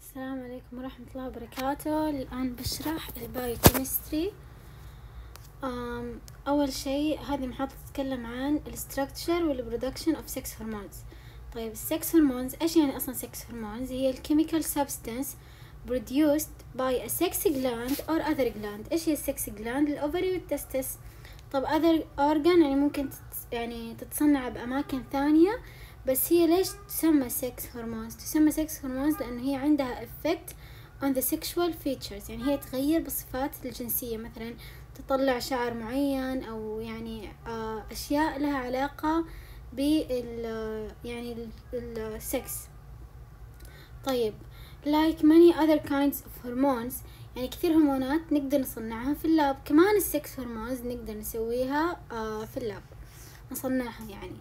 السلام عليكم ورحمة الله وبركاته. الآن بشرح البايوكيمستري. أول شيء هذه محاضرة تتكلم عن الستركتشر والبرودكشن of sex hormones. طيب السكس هرمونز إيش يعني أصلا sex hormones؟ هي الchemical substance produced by a sex gland or other gland. إيش هي السكس gland؟ الأوفري والتستس. طب other organ يعني ممكن تتصنع بأماكن ثانية، بس هي ليش تسمى sex hormones؟ تسمى sex hormones لأنه هي عندها effect on the sexual features، يعني هي تغير بالصفات الجنسية، مثلا تطلع شعر معين أو يعني أشياء لها علاقة السكس. طيب like many other kinds of hormones، يعني كثير هرمونات نقدر نصنعها في اللاب. كمان السكس هرمونز نقدر نسويها في اللاب، نصنعها يعني.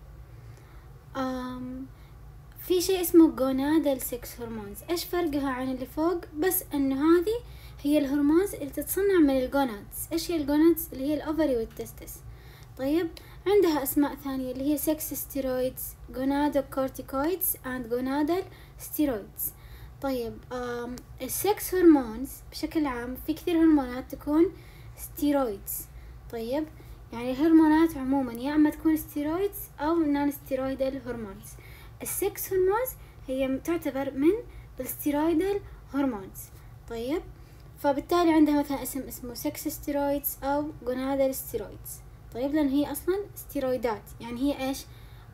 في شيء اسمه gonadal sex hormones. ايش فرقها عن اللي فوق؟ بس انه هذه هي الهرمونز اللي تتصنع من الجونادز. ايش هي الجونادز؟ اللي هي الاوفري والتستس. طيب عندها اسماء ثانية اللي هي sex steroids, gonadocorticoids and gonadal steroids. طيب السكس هرمونز بشكل عام في كثير هرمونات تكون steroids. طيب يعني الهرمونات عموما يا اما تكون steroids او non steroidal hormones. السكس هرمونز هي تعتبر من الستيرويدال هرمونز. طيب فبالتالي عندها مثلا اسمه سكس ستيرويدز او جونادال ستيرويدز. طيب لان هي اصلا ستيرويدات، يعني هي ايش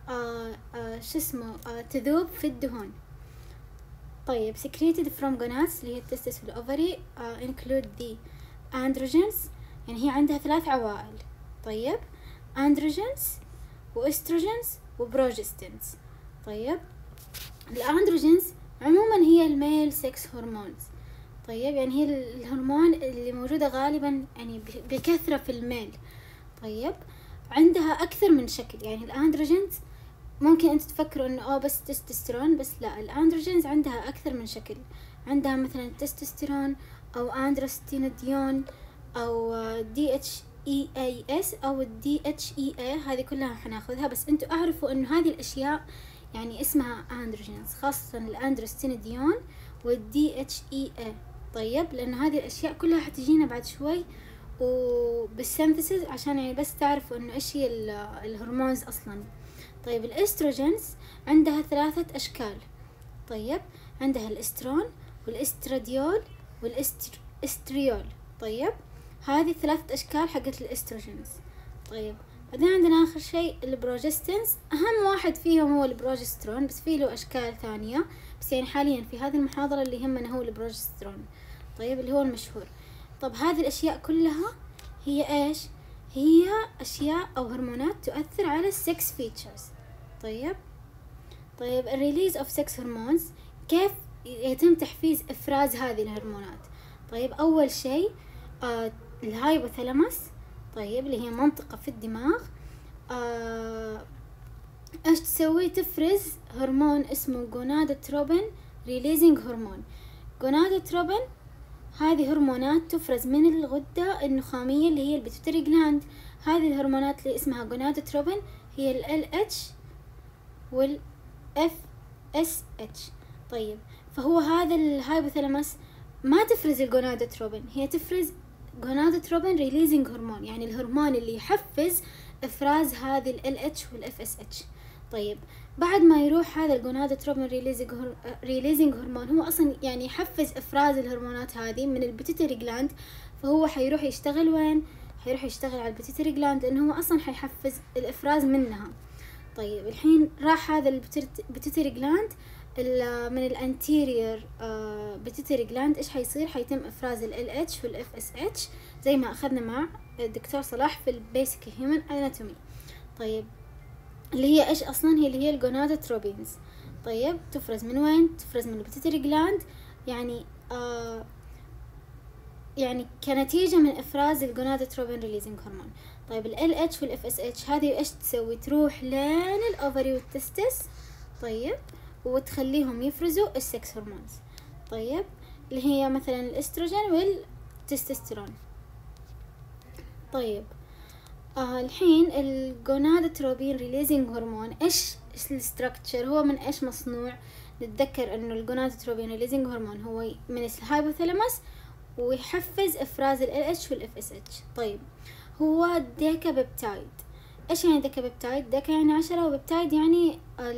تذوب في الدهون. طيب secreted from gonads اللي هي التستس والاوفري include the androgens، يعني هي عندها 3 عوائل. طيب androgens واستروجينز وبروجستينز. طيب الاندروجينز عموما هي الميل سكس هرمونز. طيب يعني هي الهرمون اللي موجودة غالبا يعني بكثرة في الميل. طيب عندها اكثر من شكل، يعني الاندروجينز ممكن انت تفكروا انه بس تستوستيرون، بس لا، الاندروجينز عندها اكثر من شكل. عندها مثلا تستوستيرون او اندروستينوديون او DHEAS او DHEA، هذه كلها حناخذها، بس انتوا اعرفوا انه هذه الاشياء يعني اسمها اندروجينز، خاصة الاندروستينوديون والDHEA. طيب لانه هذه الاشياء كلها حتجينا بعد شوي وبالسينثيسيس، عشان يعني بس تعرفوا انه ايش هي الهرمونز اصلا. طيب الاستروجينز عندها 3 اشكال. طيب عندها الاسترون والاستراديول والاستريول. طيب هذه 3 اشكال حقت الاستروجينز. طيب بعدين عندنا اخر شيء البروجستينز. اهم واحد فيهم هو البروجسترون، بس فيه له اشكال ثانية، بس يعني حاليا في هذه المحاضرة اللي يهمنا هو البروجسترون. طيب اللي هو المشهور. طب هذه الاشياء كلها هي ايش؟ هي اشياء او هرمونات تؤثر على السكس فيتشرز. طيب الريليز اوف سكس هرمونز، كيف يتم تحفيز افراز هذه الهرمونات؟ طيب اول شيء الهايبوثالاموس، طيب اللي هي منطقة في الدماغ، ايش تسوي؟ تفرز هرمون اسمه جونادوتروبين ريليزنج هرمون. جونادوتروبين هذه هرمونات تفرز من الغدة النخامية اللي هي البيتوتري جلاند. هذه الهرمونات اللي اسمها جونادوتروبين هي ال LH وال FSH. طيب فهو هذا الهايبوثالاموس ما تفرز الجونادوتروبين، هي تفرز جونادوتروبين ريليزنج هرمون، يعني الهرمون اللي يحفز افراز هذه ال LH وال FSH. طيب بعد ما يروح هذا الجونادوتروبين ريليزنج هرمون، هو اصلا يعني يحفز افراز الهرمونات هذه من البيتوتري جلاند، فهو حيروح يشتغل وين؟ حيروح يشتغل على البيتوتري جلاند، لانه هو اصلا حيحفز الافراز منها. طيب الحين راح هذا البيتوتري جلاند من الانتيريور بيتوتري جلاند، ايش حيصير؟ حيتم افراز ال LH وال FSH زي ما اخذنا مع الدكتور صلاح في البيسك هيومن اناتومي. طيب اللي هي ايش اصلا؟ هي اللي هي الجونادوتروبينز. طيب تفرز من وين؟ تفرز من البيتوتري جلاند، يعني كنتيجة من افراز الجونادوتروبين ريليزنج هرمون. طيب ال LH وال FSH هذه ايش تسوي؟ تروح لين الاوفري والتستس، طيب وتخليهم يفرزوا السكس هرمونز. طيب اللي هي مثلا الاستروجين والتستوستيرون. طيب الحين الجونادوتروبين ريليزنج هرمون ايش الستركتشر؟ هو من ايش مصنوع؟ نتذكر انه الجونادوتروبين ريليزنج هرمون هو من الهايبوثالاموس ويحفز افراز ال LH وال FSH. طيب هو ديكا بيبتايد. ايش يعني ديكا بيبتايد؟ ديكا يعني 10 وبيبتايد يعني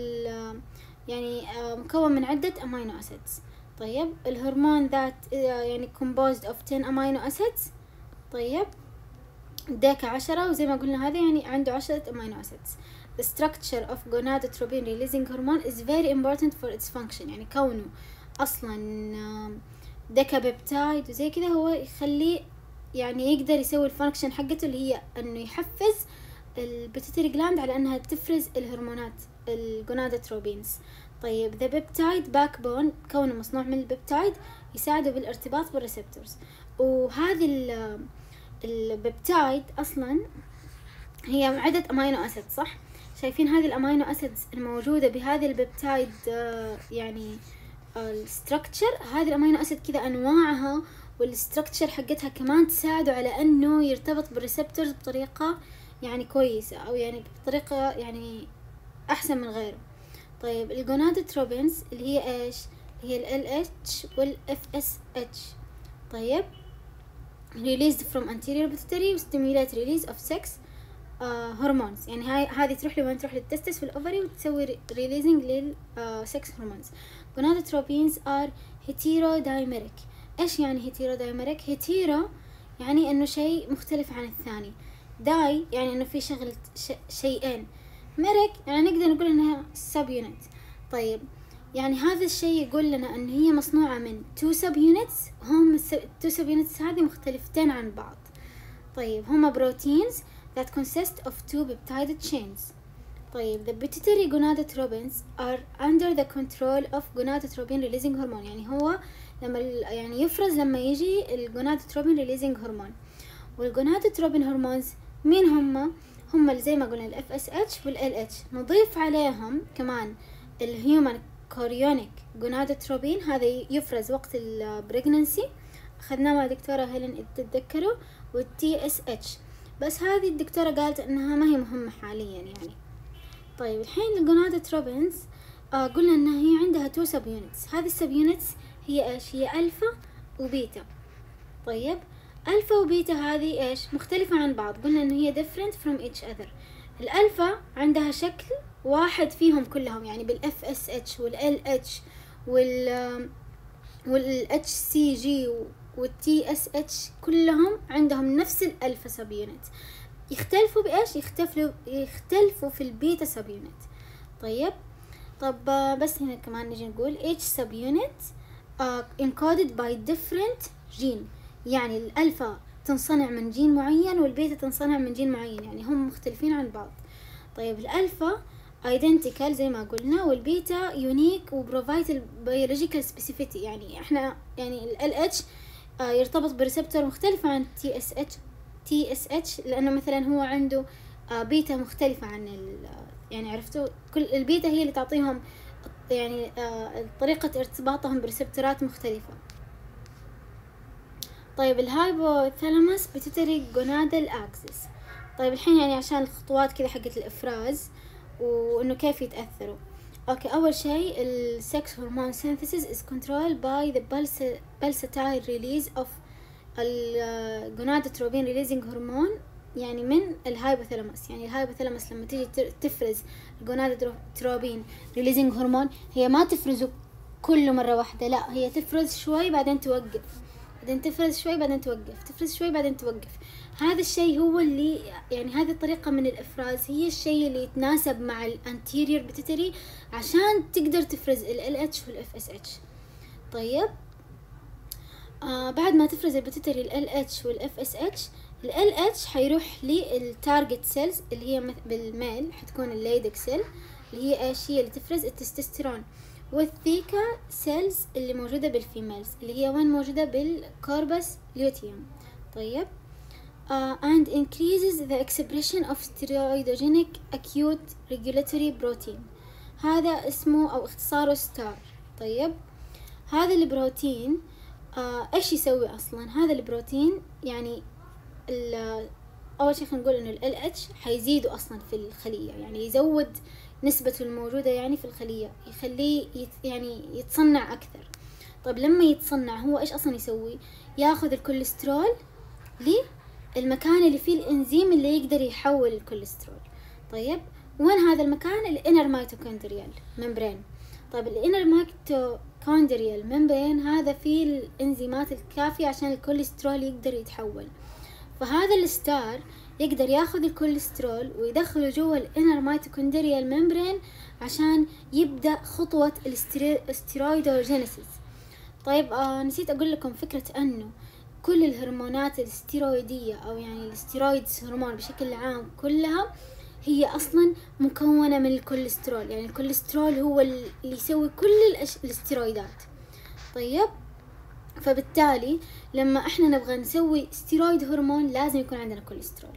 مكون من عدة امينو اسيدز. طيب الهرمون ذات يعني composed of 10 amino acids. طيب ديكا 10 وزي ما قلنا هذا يعني عنده 10 amino acids. The structure of gonadotropin releasing hormone is very important for its function. يعني كونه اصلا ديكا بيبتايد وزي كذا هو يخليه يعني يقدر يسوي الفانكشن حقته اللي هي انه يحفز البيتيتري جلاند على انها تفرز الهرمونات الجونادوتروبينز. طيب the peptide backbone كونه مصنوع من البيبتايد يساعده بالارتباط بالريسبتورز. وهذه البيبتايد اصلا هي عدة امينو اسيد صح؟ شايفين هذه الامينو اسيدز الموجودة بهذه البيبتايد يعني الستركتشر. هذه الامينو اسيد كذا انواعها والستركتشر حقتها كمان تساعده على انه يرتبط بالريسبتورز بطريقة يعني كويسة او يعني بطريقة يعني احسن من غيره. طيب الجونادوتروبينز اللي هي ايش؟ اللي هي ال LH وال FSH. طيب released from anterior pituitary stimulate release of sex هرمونز. يعني هذه تروح لوين؟ تروح للتستس في الاوفري وتسوي releasing للسكس هرمونز. gonadotropins are heterodimeric. ايش يعني heterodimeric؟ هيتيرو يعني انه شيء مختلف عن الثاني، داي يعني انه في شغل شيئين، ميريك يعني نقدر نقول انها سب يونت. طيب يعني هذا الشيء يقول لنا ان هي مصنوعة من 2 سب يونتس، هم 2 سب يونتس هذه مختلفتين عن بعض. طيب هما بروتينز that consist of 2 peptide chains. طيب the pituitary gonadotropins are under the control of gonadotropin releasing hormone. يعني هو لما يعني يفرز لما يجي الجونادوتروبين ريليزنج هرمون. والجونادوتروبين هرمونز مين هم اللي زي ما قلنا ال FSH وال LH. نضيف عليهم كمان الهيومن كوريونيك جونادوتروبين، هذا يفرز وقت البريغننسي، أخذناه مع دكتورة هيلين إذا تتذكروا، وال TSH. بس هذه الدكتورة قالت إنها ما هي مهمة حاليا يعني. طيب الحين الجونادوتروبينز قلنا إنها هي عندها 2 سب يونتس. هذه السب يونتس هي ايش؟ هي الفا وبيتا. طيب الفا وبيتا هذه ايش؟ مختلفة عن بعض. قلنا انه هي different from each other. الالفا عندها شكل واحد فيهم كلهم، يعني بالاف اس اتش والال اتش والاتش سي جي والتي اس اتش كلهم عندهم نفس الالفا سب يونت. يختلفوا بايش؟ يختلفوا في البيتا سب يونت. طب بس هنا كمان نجي نقول each sub unit encoded by different gene. يعني الألفا تنصنع من جين معين والبيتا تنصنع من جين معين، يعني هم مختلفين عن بعض. طيب الألفا identical زي ما قلنا، والبيتا unique وبروفايد biological specificity. يعني احنا يعني ال LH يرتبط بريسبتور مختلف عن TSH لأنه مثلا هو عنده بيتا مختلفة عن يعني عرفتوا كل البيتا هي اللي تعطيهم يعني طريقة ارتباطهم بريسبتورات مختلفة. طيب الهايبوثالاموس بيتوتري جونادال اكسس. طيب الحين يعني عشان الخطوات كذا حقت الافراز وانه كيف يتاثروا. اوكي اول شيء السكس هرمون synthesis is controlled by the pulsatile release of الجونادوتروبين releasing hormone يعني من الهايبوثالاموس. يعني الهايبوثالاموس لما تيجي تفرز الجونادوتروبين ريليزنج هرمون هي ما تفرزه كله مرة واحدة، لا هي تفرز شوي بعدين توقف، بعدين تفرز شوي بعدين توقف، تفرز شوي بعدين توقف. هذا الشيء هو اللي يعني هذه الطريقة من الإفراز هي الشيء اللي يتناسب مع الانتيريور بيتيتري عشان تقدر تفرز ال LH وال FSH. طيب بعد ما تفرز البيتيتري ال LH وال FSH، ال LH حيروح للتارجت سيلز اللي هي بالميل حتكون الليدك سيل اللي هي ايش؟ هي اللي تفرز التستوستيرون، والثيكا سيلز اللي موجودة بالفيميلز اللي هي وين موجودة بالكوربس لوتيوم. طيب and increases the expression of steroidogenic acute regulatory protein. هذا اسمه أو اختصاره ستار. طيب هذا البروتين ايش يسوي أصلا؟ هذا البروتين يعني أول شيء خلينا نقول إنه ال LH حيزيدوا أصلا في الخلية، يعني يزود نسبته الموجودة يعني في الخلية، يخليه يعني يتصنع أكثر. طيب لما يتصنع هو إيش أصلا يسوي؟ ياخذ الكوليسترول للمكان اللي فيه الإنزيم اللي يقدر يحول الكوليسترول. طيب وين هذا المكان؟ الانر ميتوكوندريال ممبرين. طيب الانر ميتوكوندريال ممبرين هذا فيه الانزيمات الكافية عشان الكوليسترول يقدر يتحول. فهذا الستار يقدر ياخذ الكوليسترول ويدخله جوا الانر ميتوكوندريال ممبرين عشان يبدأ خطوة الاستيرويدوجينيسيس. طيب نسيت أقول لكم فكرة أنه كل الهرمونات الاستيرويدية أو يعني الاستيرويدز هرمون بشكل عام كلها هي أصلا مكونة من الكوليسترول. يعني الكوليسترول هو اللي يسوي كل الاستيرويدات. طيب فبالتالي لما احنا نبغى نسوي ستيرويد هرمون لازم يكون عندنا كوليسترول.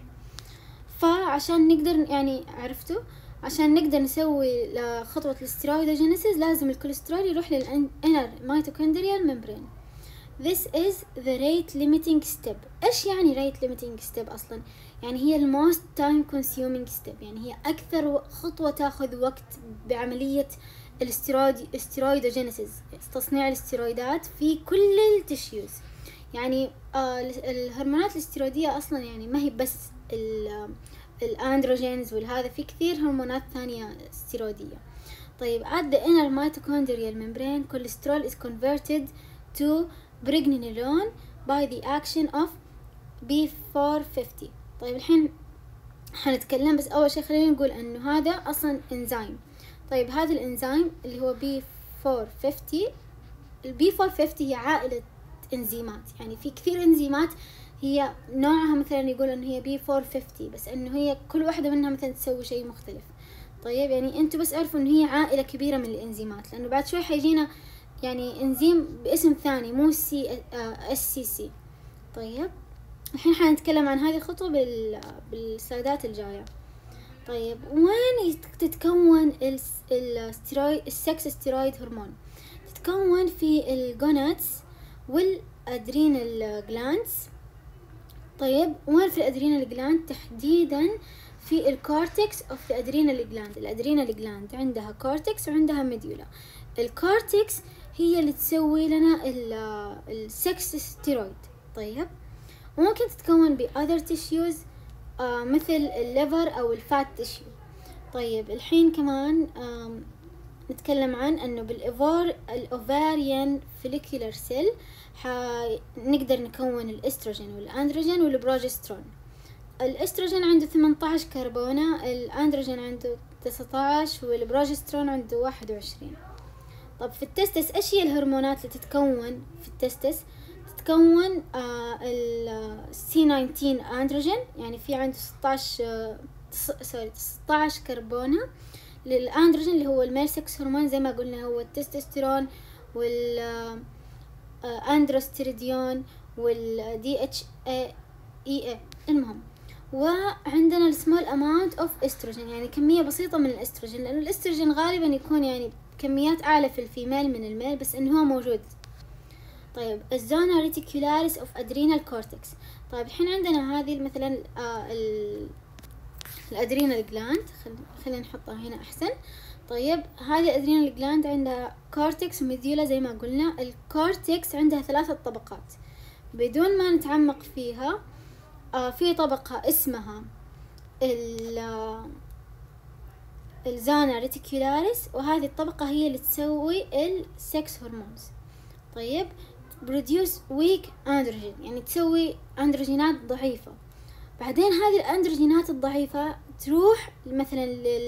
فعشان نقدر يعني عرفتوا عشان نقدر نسوي خطوة الاستيرويدوجينيسيس لازم الكوليسترول يروح للانر ميتوكوندريال ممبرين. This is the rate limiting step. ايش يعني rate limiting step اصلا؟ يعني هي most time consuming step، يعني هي اكثر خطوة تاخذ وقت بعملية الاستيرويدوجينيسيس، تصنيع الاستيرويدات في كل التشيوز. يعني الهرمونات الاستيرويدية اصلا يعني ما هي بس الاندروجينز والهذا، في كثير هرمونات ثانية استيرويدية. طيب at the inner mitochondrial membrane cholesterol is converted to pregnenolone by the action of B450. طيب الحين حنتكلم، بس أول شيء خلينا نقول إنه هذا أصلا إنزيم. طيب هذا الإنزيم اللي هو B450، ال B450 هي عائلة إنزيمات، يعني في كثير إنزيمات هي نوعها مثلا يقول إنه هي B450، بس إنه هي كل واحدة منها مثلا تسوي شيء مختلف. طيب يعني أنتوا بس عرفوا إنه هي عائلة كبيرة من الإنزيمات، لأنه بعد شوي حيجينا يعني إنزيم باسم ثاني مو SCC. طيب الحين حنتكلم عن هذه الخطوة بالسلايدات الجاية. طيب وين تتكون السكس ستيرويد هرمون؟ تتكون في الجوناتس والأدرينال جلاندز. طيب وين في الأدرينال جلاند؟ تحديدا في الكورتكس اوف الأدرينال جلاند. الأدرينال جلاند عندها كورتكس وعندها ميديولا. الكورتكس هي اللي تسوي لنا السكس ستيرويد. طيب وممكن تتكون بأذر تيشيوز مثل الليفر أو الفات تيشيو. طيب الحين كمان نتكلم عن أنه بالأوفاريان فوليكولار سيل نقدر نكون الإستروجين والأندروجين والبروجسترون. الإستروجين عنده 18 كربونة، الأندروجين عنده 19 والبروجسترون عنده 21. طب في التستس ايش هي الهرمونات اللي تتكون في التستس؟ تتكون C19 اندروجين، يعني في عنده 16 كربونة للاندروجين اللي هو الميل سكس هرمون زي ما قلنا، هو التستوستيرون والاندروستيريديون والDHEA. المهم وعندنا السمول اماونت اوف استروجين، يعني كمية بسيطة من الاستروجين، لانه الاستروجين غالبا يكون يعني كميات أعلى في الفيميل من الميل، بس إنه هو موجود. طيب الزونا ريتيكولاريس أوف أدرينال كورتكس. طيب الحين عندنا هذه مثلا الأدرينال جلاند، خلينا نحطها هنا أحسن. طيب هذه الأدرينال جلاند عندها كورتكس وميديولا زي ما قلنا. الكورتكس عندها 3 طبقات بدون ما نتعمق فيها. في طبقة اسمها الزانا ريتيكولاريس، وهذه الطبقة هي اللي تسوي السكس هرمونز. طيب produce weak androgen، يعني تسوي أندروجينات ضعيفة. بعدين هذه الأندروجينات الضعيفة تروح مثلا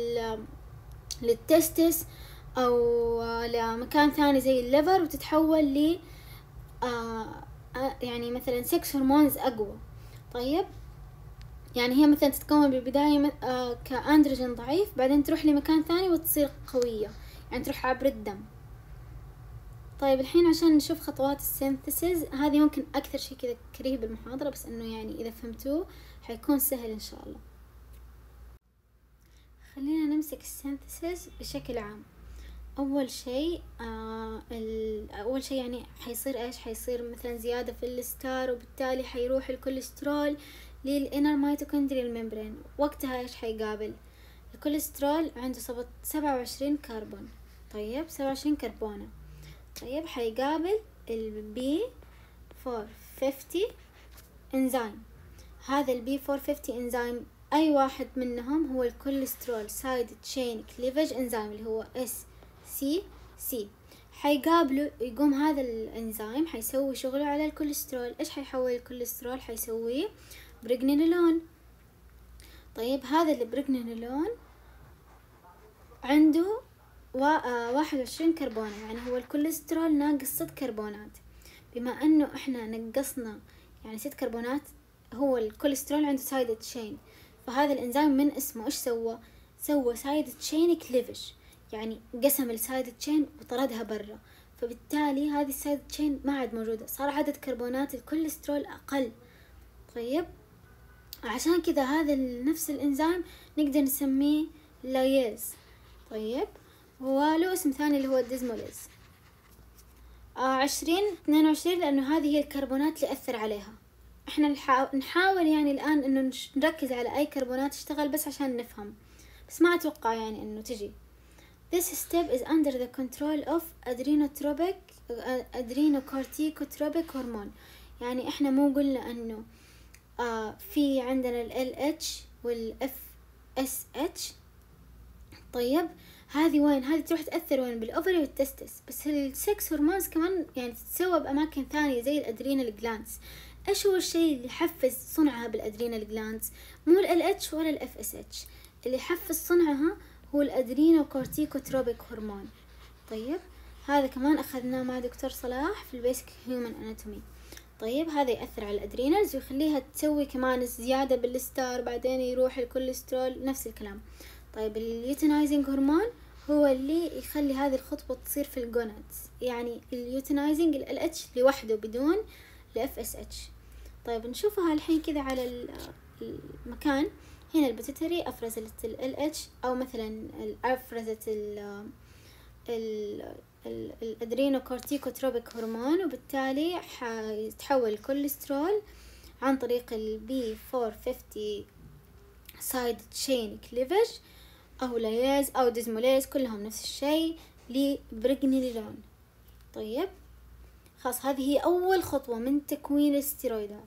للتستس أو لمكان ثاني زي الليفر وتتحول ل يعني مثلا سكس هرمونز أقوى. طيب يعني هي مثلا تتكون بالبداية كأندروجين ضعيف، بعدين تروح لمكان ثاني وتصير قوية، يعني تروح عبر الدم. طيب الحين عشان نشوف خطوات السينثيسيس، هذه ممكن أكثر شيء كذا كريه بالمحاضرة، بس إنه يعني إذا فهمتوه حيكون سهل إن شاء الله. خلينا نمسك السينثيسيس بشكل عام. أول شيء يعني حيصير إيش؟ حيصير مثلا زيادة في الستار، وبالتالي حيروح الكوليسترول للإنر ميتوكوندريال ممبرين. وقتها إيش حيقابل؟ الكوليسترول عنده 27 كربون. طيب 27 كربونة. طيب حيقابل البي 450 انزيم. هذا البي 450 انزيم اي واحد منهم هو الكوليسترول سايد تشين كليفج انزيم اللي هو اس سي سي. حيقابله، يقوم هذا الانزيم حيسوي شغله على الكوليسترول. ايش حيحول الكوليسترول؟ حيسويه بريجنينولون. طيب هذا البريجنينولون عنده 21 كربونة، يعني هو الكوليسترول ناقص 6 كربونات. بما انه احنا نقصنا يعني 6 كربونات، هو الكوليسترول عنده سايد تشين، فهذا الانزيم من اسمه ايش سوى سايد تشين كليفج، يعني قسم السايد تشين وطردها برا، فبالتالي هذه السايد تشين ما عاد موجودة، صار عدد كربونات الكوليسترول اقل. طيب عشان كذا هذا نفس الانزيم نقدر نسميه لايز. طيب وله اسم ثاني اللي هو الديزموليز. 22 لأنه هذه هي الكربونات اللي أثر عليها. احنا نحاول يعني الآن انه نركز على أي كربونات تشتغل بس عشان نفهم، بس ما أتوقع يعني انه تجي. This step is under the control of adrenocorticotropic hormone. يعني احنا مو قلنا انه في عندنا ال LH وال FSH. طيب هذه وين؟ هذه تروح تأثر وين؟ بالأوفري والتستس. بس السكس هرمونز كمان يعني تتسوى بأماكن ثانية زي الأدرينال جلاندز. إيش هو الشيء اللي يحفز صنعها بالأدرينال جلاندز؟ مو ال LH ولا ال FSH. اللي يحفز صنعها هو الأدرينوكورتيكوتروبيك هرمون. طيب هذا كمان أخذناه مع دكتور صلاح في البيسك هيومن أناتومي. طيب هذا يأثر على الأدرينالز ويخليها تسوي كمان زيادة بالستار، بعدين يروح الكوليسترول، نفس الكلام. طيب اليوتينايزنج هرمون هو اللي يخلي هذه الخطوة تصير في الجونادز، يعني اليوتينايزنج ال LH لوحده بدون ال FSH. طيب نشوفها الحين كذا على المكان. هنا البيتيوتري أفرزت ال LH، أو مثلا أفرزت الأدرينوكورتيكوتروبيك هرمون، وبالتالي حيتحول الكوليسترول عن طريق ال B450 سايد تشين كليفج أو لايز أو ديزموليز، كلهم نفس الشيء، لبريجنينولون. طيب خلاص هذه هي أول خطوة من تكوين الاستيرويدات.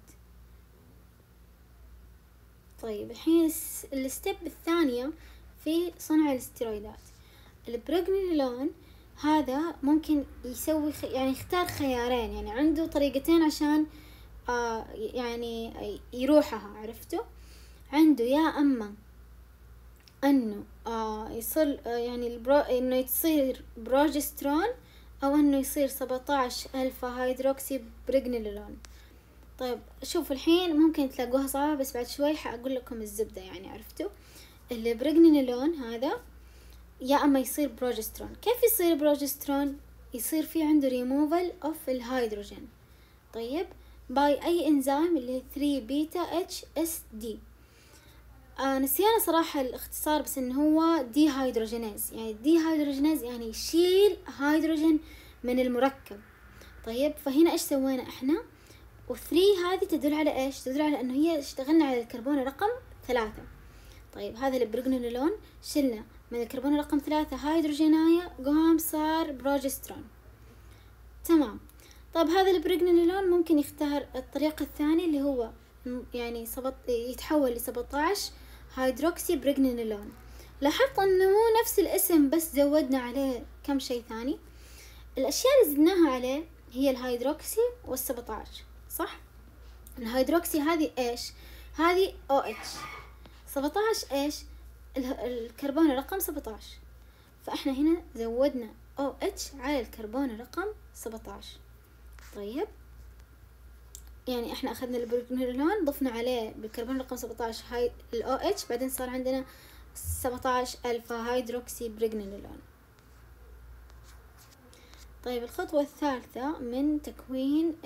طيب الحين الستيب الثانية في صنع الاستيرويدات. البريجنينولون هذا ممكن يسوي يعني يختار خيارين، يعني عنده طريقتين عشان يعني يروحها، عرفتوا؟ عنده يا أما أنه يصير يعني إنه يصير بروجسترون، أو إنه يصير 17 ألفا هيدروكسي بريجنينولون. طيب شوفوا الحين ممكن تلاقوها صعبة، بس بعد شوي حأقول لكم الزبدة، يعني عرفتوا؟ البريجنينولون هذا يا أما يصير بروجسترون. كيف يصير بروجسترون؟ يصير في عنده ريموفال أوف الهيدروجين. طيب باي أي إنزيم اللي 3 بيتا HSD. نسينا صراحة الاختصار، بس إنه هو دي هيدروجينيز. يعني دي هيدروجينيز يعني يشيل هيدروجين من المركب. طيب فهنا إيش سوينا إحنا؟ و3 هذه تدل على إيش؟ تدل على إنه هي اشتغلنا على الكربون رقم 3. طيب هذا البريجنينولون شلنا من الكربون رقم 3 هيدروجيناية، قام صار بروجسترون. تمام. طيب هذا البريجنينولون ممكن يختار الطريقة الثانية اللي هو يعني يتحول ل 17 هيدروكسي بريجنينولون. لاحظت انه مو نفس الاسم، بس زودنا عليه كم شيء ثاني. الاشياء اللي زدناها عليه هي الهيدروكسي وال17، صح؟ الهيدروكسي هذه ايش؟ هذه OH. 17 ايش؟ الكربون رقم 17، فاحنا هنا زودنا OH على الكربون رقم 17. طيب يعني احنا اخذنا البريجنينولون ضفنا عليه بالكربون رقم 17 هاي ال OH، بعدين صار عندنا 17 ألفا هيدروكسي بريجنينولون. طيب الخطوة الثالثة من تكوين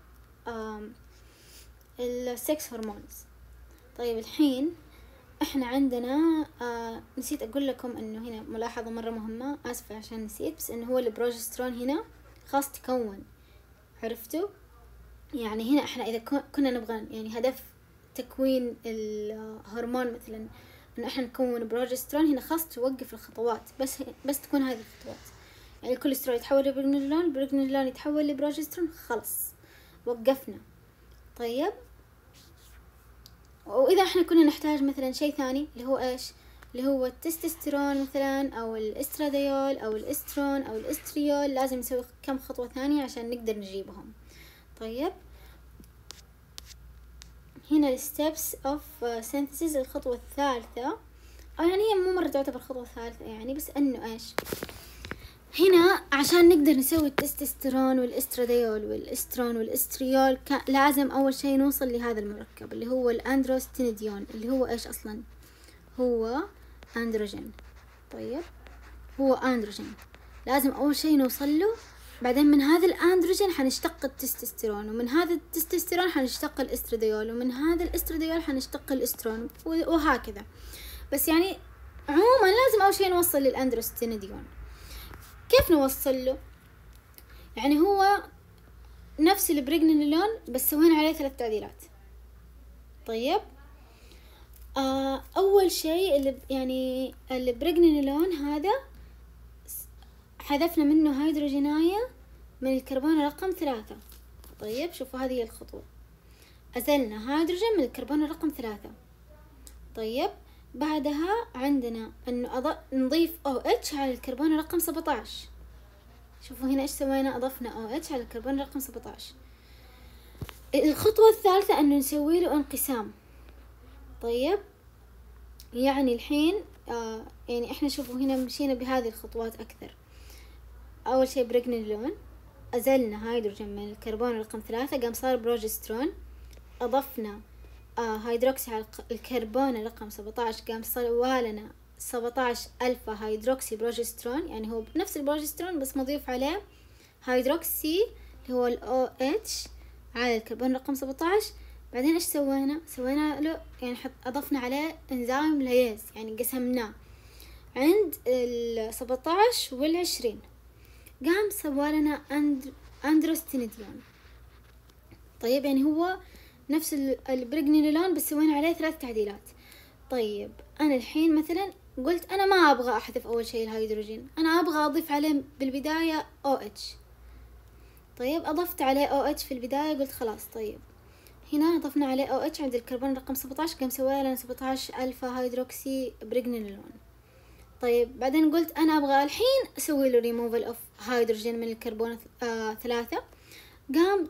السكس هرمونز. طيب الحين احنا عندنا نسيت اقول لكم انه هنا ملاحظة مرة مهمة، اسفة عشان نسيت، بس انه هو البروجسترون هنا خاص تكون، عرفتوا؟ يعني هنا احنا اذا كنا نبغى يعني هدف تكوين الهرمون مثلا إنه إحنا نكون بروجسترون، هنا خلاص توقف الخطوات، بس تكون هذه الخطوات. يعني الكوليسترول يتحول لبريجنيلون، البريجنيلون يتحول لبروجسترون، خلاص وقفنا. طيب وإذا إحنا كنا نحتاج مثلا شيء ثاني اللي هو إيش، اللي هو التستوستيرون مثلا أو الاستراديول أو الاسترون أو الاستريول، لازم نسوي كم خطوة ثانية عشان نقدر نجيبهم. طيب هنا الستبس اوف سينثيسيس، الخطوة الثالثة، أو يعني هي مو مرة تعتبر خطوة ثالثة يعني، بس إنه إيش، هنا عشان نقدر نسوي التستوستيرون والاستراديول والاسترون والاستريول لازم أول شيء نوصل لهذا المركب اللي هو الأندروستينيديون، اللي هو إيش أصلا، هو أندروجين. طيب هو أندروجين، لازم أول شيء نوصل له. بعدين من هذا الأندروجين حنشتق التستوستيرون، ومن هذا التستوستيرون حنشتق الاستراديول، ومن هذا الاستراديول حنشتق الاسترون، وهكذا. بس يعني عموما لازم أول شيء نوصل للأندروستينيديون. كيف نوصل له؟ يعني هو نفس البريجنيلون بس سوينا عليه 3 تعديلات. طيب أول شيء اللي البريجنيلون هذا حذفنا منه هيدروجيناية من الكربون رقم 3. طيب شوفوا هذه الخطوة، أزلنا هيدروجين من الكربون رقم 3. طيب بعدها عندنا إنه نضيف OH على الكربون رقم 17. شوفوا هنا إيش سوينا، أضفنا OH على الكربون رقم 17. الخطوة الثالثة إنه نسوي له انقسام. طيب يعني الحين يعني إحنا شوفوا هنا مشينا بهذه الخطوات أكثر. أول شيء بريجنيلون، أزلنا هيدروجين من الكربون رقم 3 قام صار بروجسترون، أضفنا هيدروكسي على الكربون رقم 17 قام سوالنا 17 ألفا هيدروكسي بروجسترون، يعني هو بنفس البروجسترون بس مضيف عليه هيدروكسي اللي هو OH على الكربون رقم 17. بعدين إيش سوينا له يعني أضفنا عليه إنزيم لياز، يعني قسمناه عند 17 وال20 قام سوالنا أندروستينيديون. طيب يعني هو نفس البريجنيلون بس سوينا عليه 3 تعديلات. طيب أنا الحين مثلا قلت أنا ما أبغى أحذف أول شيء الهيدروجين، أنا أبغى أضيف عليه بالبداية OH. طيب أضفت عليه OH في البداية، قلت خلاص. طيب هنا أضفنا عليه OH عند الكربون رقم 17 قام سوى لنا 17 ألفا هيدروكسي بريجنيلون. طيب بعدين قلت أنا أبغى الحين أسوي له ريموفل أوف هيدروجين من الكربون 3 قام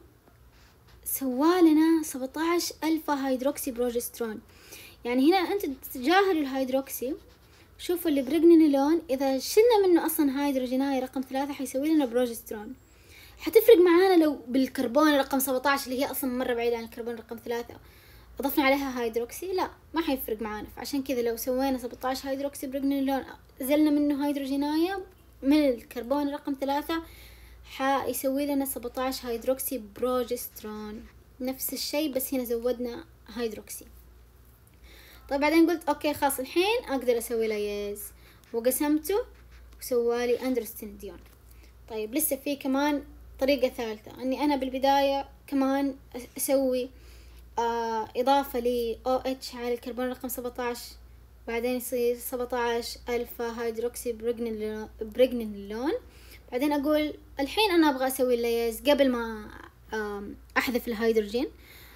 سوالنا 17 ألفا هيدروكسي بروجسترون. يعني هنا أنت تتجاهل الهيدروكسي. شوفوا البريجنيلون إذا شلنا منه أصلا هيدروجيناي رقم 3 حيسوي لنا بروجسترون. حتفرق معانا لو بالكربون رقم 17 اللي هي أصلا مرة بعيدة عن الكربون رقم 3 أضفنا عليها هيدروكسي؟ لا، ما حيفرق معانا. فعشان كذا لو سوينا 17 هيدروكسي بريجنيلون زلنا منه هيدروجيناية من الكربون رقم 3 حيسوي لنا 17 هيدروكسي بروجسترون، نفس الشيء بس هنا زودنا هيدروكسي. طيب بعدين قلت أوكي خلاص الحين أقدر أسوي لياز، وقسمته وسوالي أندروستينيديون. طيب لسه في كمان طريقة ثالثة، أني أنا بالبداية كمان أسوي إضافة ل OH على الكربون رقم 17، بعدين يصير 17 ألفا هيدروكسي بريجنيلون. بعدين أقول الحين أنا أبغى أسوي اللياز قبل ما أحذف الهيدروجين،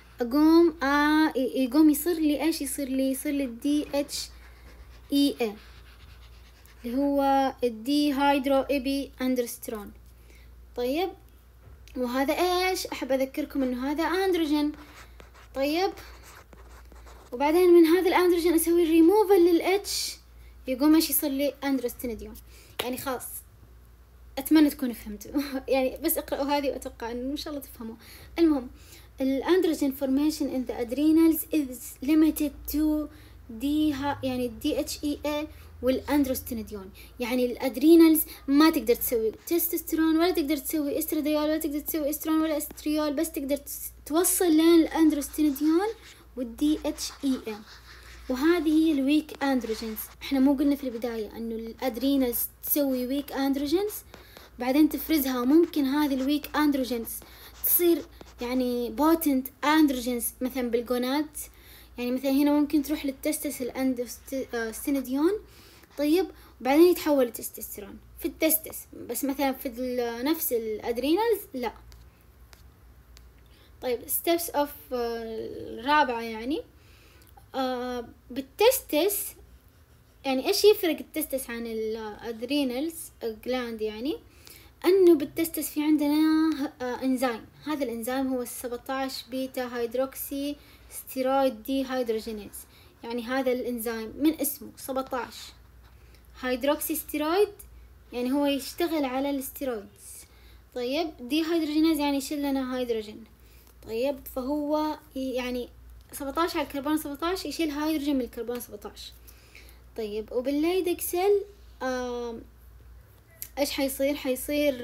يقوم يصير لي إيش، يصير لي DHEA اللي هو الدي هيدرو إبي أندروسترون. طيب وهذا إيش، أحب أذكركم إنه هذا أندروجين. طيب وبعدين من هذا الأندروجين أسوي ريموفل للإتش، يقوم إيش يصير لي أندروستينيديون. يعني خلاص أتمنى تكونوا فهمتوا يعني بس اقرأوا هذه وأتوقع إن شاء الله تفهموا. المهم الأندروجين formation in the adrenals is limited to يعني DHEA والأندروستينيديون. يعني الأدرينالز ما تقدر تسوي تستوستيرون ولا تقدر تسوي استراديول ولا تقدر تسوي استرون ولا استريول، بس تقدر توصل لين الأندروستينيديون والDHEA. وهذه هي الويك أندروجينز. احنا مو قلنا في البداية انه الأدرينالز تسوي ويك أندروجينز بعدين تفرزها، ممكن هذه الويك أندروجينز تصير يعني بوتنت أندروجينز مثلا بالجونات. يعني مثلا هنا ممكن تروح للتستس الاندروستينيديون، طيب، وبعدين يتحول لتستوستيرون في التستس، بس مثلا في نفس الادرينالز لا. طيب steps of الرابعة يعني بالتستس، يعني ايش يفرق التستس عن الادرينالز جلاند؟ يعني انه بالتستس في عندنا انزيم، هذا الانزيم هو 17 بيتا هيدروكسي ستيرويد دي هيدروجينيز. يعني هذا الانزيم من اسمه 17 هيدروكسي ستيرويد، يعني هو يشتغل على الستيرويدز. طيب دي هيدروجينيز يعني يشيل لنا هيدروجين. طيب فهو يعني 17 على الكربون 17 يشيل هيدروجين من الكربون 17. طيب وبالليدك سيل ايش حيصير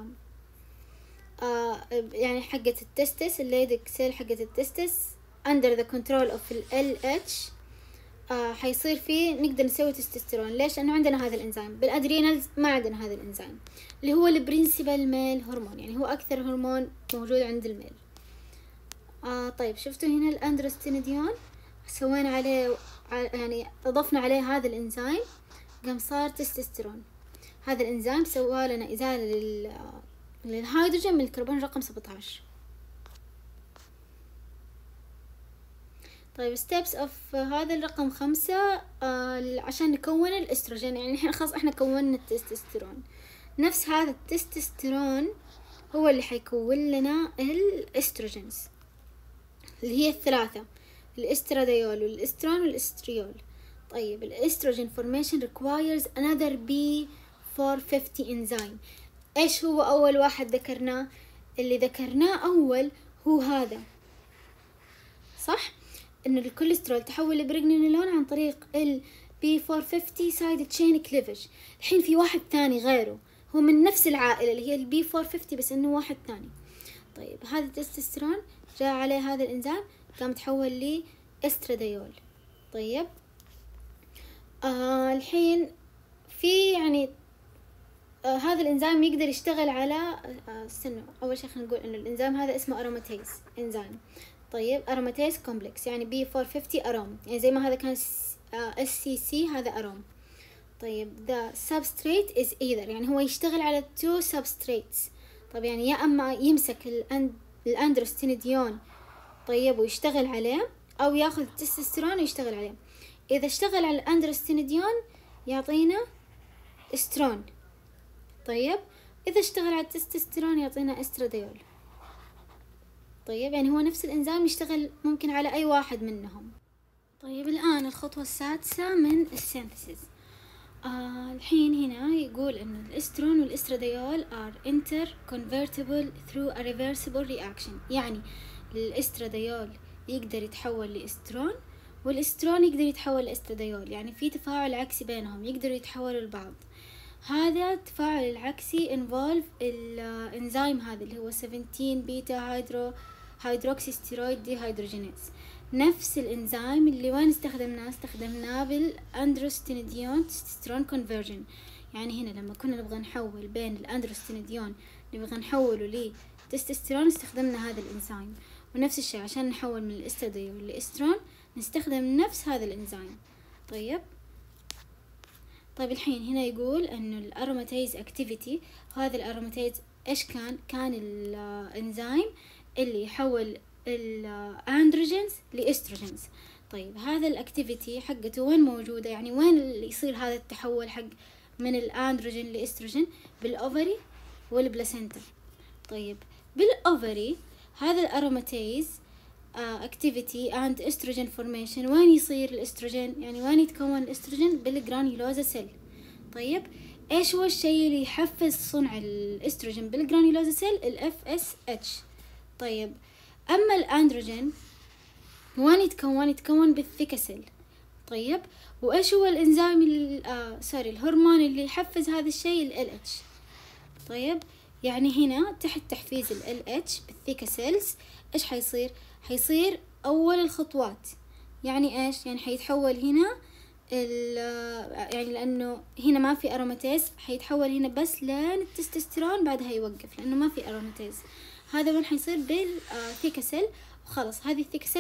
يعني حقة التستس، الليدك سيل حقة التستس under the control of ال LH حيصير فيه نقدر نسوي تستوستيرون. ليش؟ لأنه عندنا هذا الإنزيم. بالأدرينالز ما عندنا هذا الإنزيم اللي هو البرنسبل ميل هرمون، يعني هو أكثر هرمون موجود عند الميل. طيب شفتوا هنا الأندروستينيديون سوينا عليه يعني أضفنا عليه هذا الإنزيم، قام صار تستوستيرون. هذا الإنزيم سوى لنا إزالة للهيدروجين من الكربون رقم 17. طيب steps of هذا الرقم 5 عشان نكون الاستروجين. يعني احنا خلاص احنا كوننا التستوستيرون، نفس هذا التستوستيرون هو اللي حيكون لنا الاستروجينز اللي هي الثلاثة، الاستراديول والاسترون والاستريول. طيب الاستروجين formation requires another B450 enzyme. ايش هو اول واحد ذكرناه؟ اللي ذكرناه اول هو هذا، صح؟ ان الكوليسترول تحول لبريجنينولون عن طريق ال B450 سايد تشين كليفج. الحين في واحد ثاني غيره هو من نفس العائلة اللي هي ال B450 بس انه واحد ثاني. طيب هذا التستوستيرون جاء عليه هذا الانزيم قام تحول لاستراديول. طيب الحين في يعني هذا الانزيم يقدر يشتغل على استنوا اول شيء خلينا نقول انه الانزيم هذا اسمه اروماتيز انزيم. طيب اروماتيز كومبلكس يعني B450 اروم، يعني زي ما هذا كان SCC هذا اروم. طيب the substrate is either، يعني هو يشتغل على 2 substrates. طيب يعني يا اما يمسك الاندروستينيديون طيب ويشتغل عليه، او ياخذ التستوستيرون ويشتغل عليه. اذا اشتغل على الاندروستينيديون يعطينا استرون، طيب اذا اشتغل على التستوستيرون يعطينا استراديول. طيب يعني هو نفس الانزيم يشتغل ممكن على اي واحد منهم. طيب الان الخطوة السادسة من السينثيسيس. الحين هنا يقول انه الاسترون والاستراديول are interconvertible through a reversible reaction. يعني الاستراديول يقدر يتحول لاسترون والاسترون يقدر يتحول لاستراديول، يعني في تفاعل عكسي بينهم يقدروا يتحولوا لبعض. هذا التفاعل العكسي involve الانزيم هذا اللي هو 17 بيتا هيدروكسي ستيرويد دي هيدروجينيز. نفس الانزيم اللي وين استخدمناه بالاندروستينيديون تستوستيرون كونفرجن. يعني هنا لما كنا نبغى نحول بين الاندروستينيديون نبغى نحوله لتستوستيرون استخدمنا هذا الانزيم، ونفس الشيء عشان نحول من الاستراديول للاسترون نستخدم نفس هذا الانزيم. طيب الحين هنا يقول انه الاروماتيز اكتيفيتي، هذا الاروماتيز ايش كان الانزيم اللي يحول الاندروجينز لاستروجينز. طيب هذا الاكتيفيتي حقته وين موجوده؟ يعني وين اللي يصير هذا التحول حق من الاندروجين لاستروجين؟ بالاوفري والبلاسينتا. طيب بالاوفري هذا الاروماتيز activity and estrogen formation وين يصير الاستروجين؟ يعني وين يتكون الاستروجين؟ بالجرانيولوزا سيل. طيب ايش هو الشيء اللي يحفز صنع الاستروجين بالجرانيولوزا سيل؟ ال FSH. طيب اما الاندروجين وين يتكون بالثيكاسيل. طيب وايش هو الانزيم الهرمون اللي يحفز هذا الشيء؟ ال LH. طيب يعني هنا تحت تحفيز ال LH بالثيكاسيلز ايش حيصير اول الخطوات؟ يعني ايش؟ يعني حيتحول هنا يعني لانه هنا ما في اروماتيز حيتحول هنا بس لين التستوستيرون بعدها يوقف لانه ما في اروماتيز. هذا وين حيصير؟ بالثيكاسيل. وخلاص هذه الثيكاسيل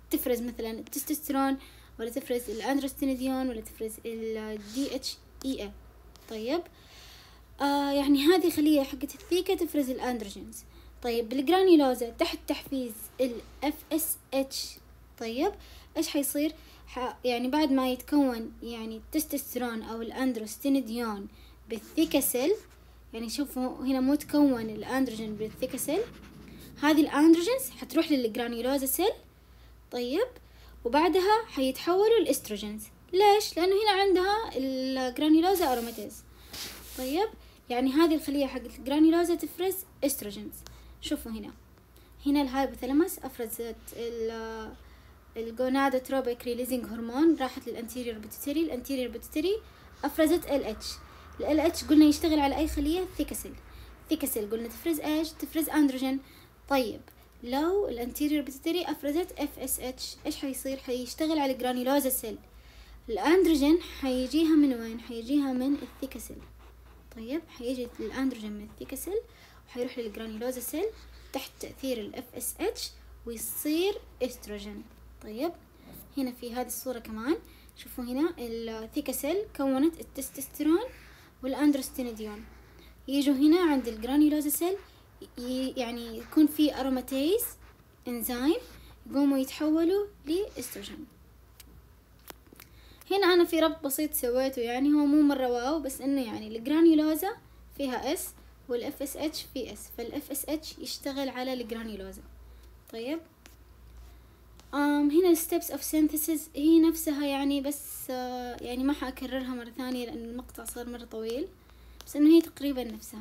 تفرز مثلا التستوستيرون، ولا تفرز الاندروستينيديون، ولا تفرز DHEA. طيب يعني هذه خلية حقت الثيكة تفرز الاندروجينز. طيب بالجرانيولوزا تحت تحفيز FSH. طيب ايش حيصير؟ يعني بعد ما يتكون يعني التستوستيرون او الاندروستينيديون بالثيكسل، يعني شوفوا هنا مو تكون الاندروجين بالثيكسل، هذه الاندروجينز حتروح للجرانيولوزا سيل. طيب وبعدها حيتحولوا الاستروجينز. ليش؟ لانه هنا عندها الجرانيولوزا اروماتيز. طيب يعني هذه الخلية حقت الجرانيولوزا تفرز استروجينز. شوفوا هنا الهايبوثالاموس افرزت الجونادوتروبيك ريليزنج هرمون، راحت للانتيريور بيتوتري، الانتيريور بيتوتري افرزت LH. الLH قلنا يشتغل على اي خلية؟ ثيكسل قلنا تفرز ايش؟ تفرز اندروجين. طيب لو الانتيريور بيتوتري افرزت FSH ايش حيصير؟ حيشتغل على الجرانيولوزا سيل. الاندروجين حيجيها من وين؟ حيجيها من الثيكسل. طيب حيجي الاندروجين من الثيكسل وحيروح للجرانيولوزا سيل تحت تأثير ال FSH ويصير استروجين. طيب هنا في هذه الصورة كمان شوفوا هنا الثيكسل كونت التستوستيرون والاندروستينيديون، يجوا هنا عند الجرانيولوزا سيل يعني يكون في اروماتيز انزيم يقوموا يتحولوا لاستروجين. هنا انا في ربط بسيط سويته، يعني هو مو مرة واو، بس انه يعني الجرانيولوزا فيها S والF S H في S، فالF S H يشتغل على الجرانيولوزا. طيب هنا steps of synthesis هي نفسها يعني، بس يعني ما حأكررها مرة ثانية لأن المقطع صار مرة طويل، بس انه هي تقريبا نفسها.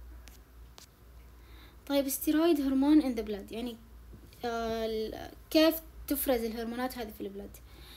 طيب steroid هرمون in the blood، يعني كيف تفرز الهرمونات هذه في البلد.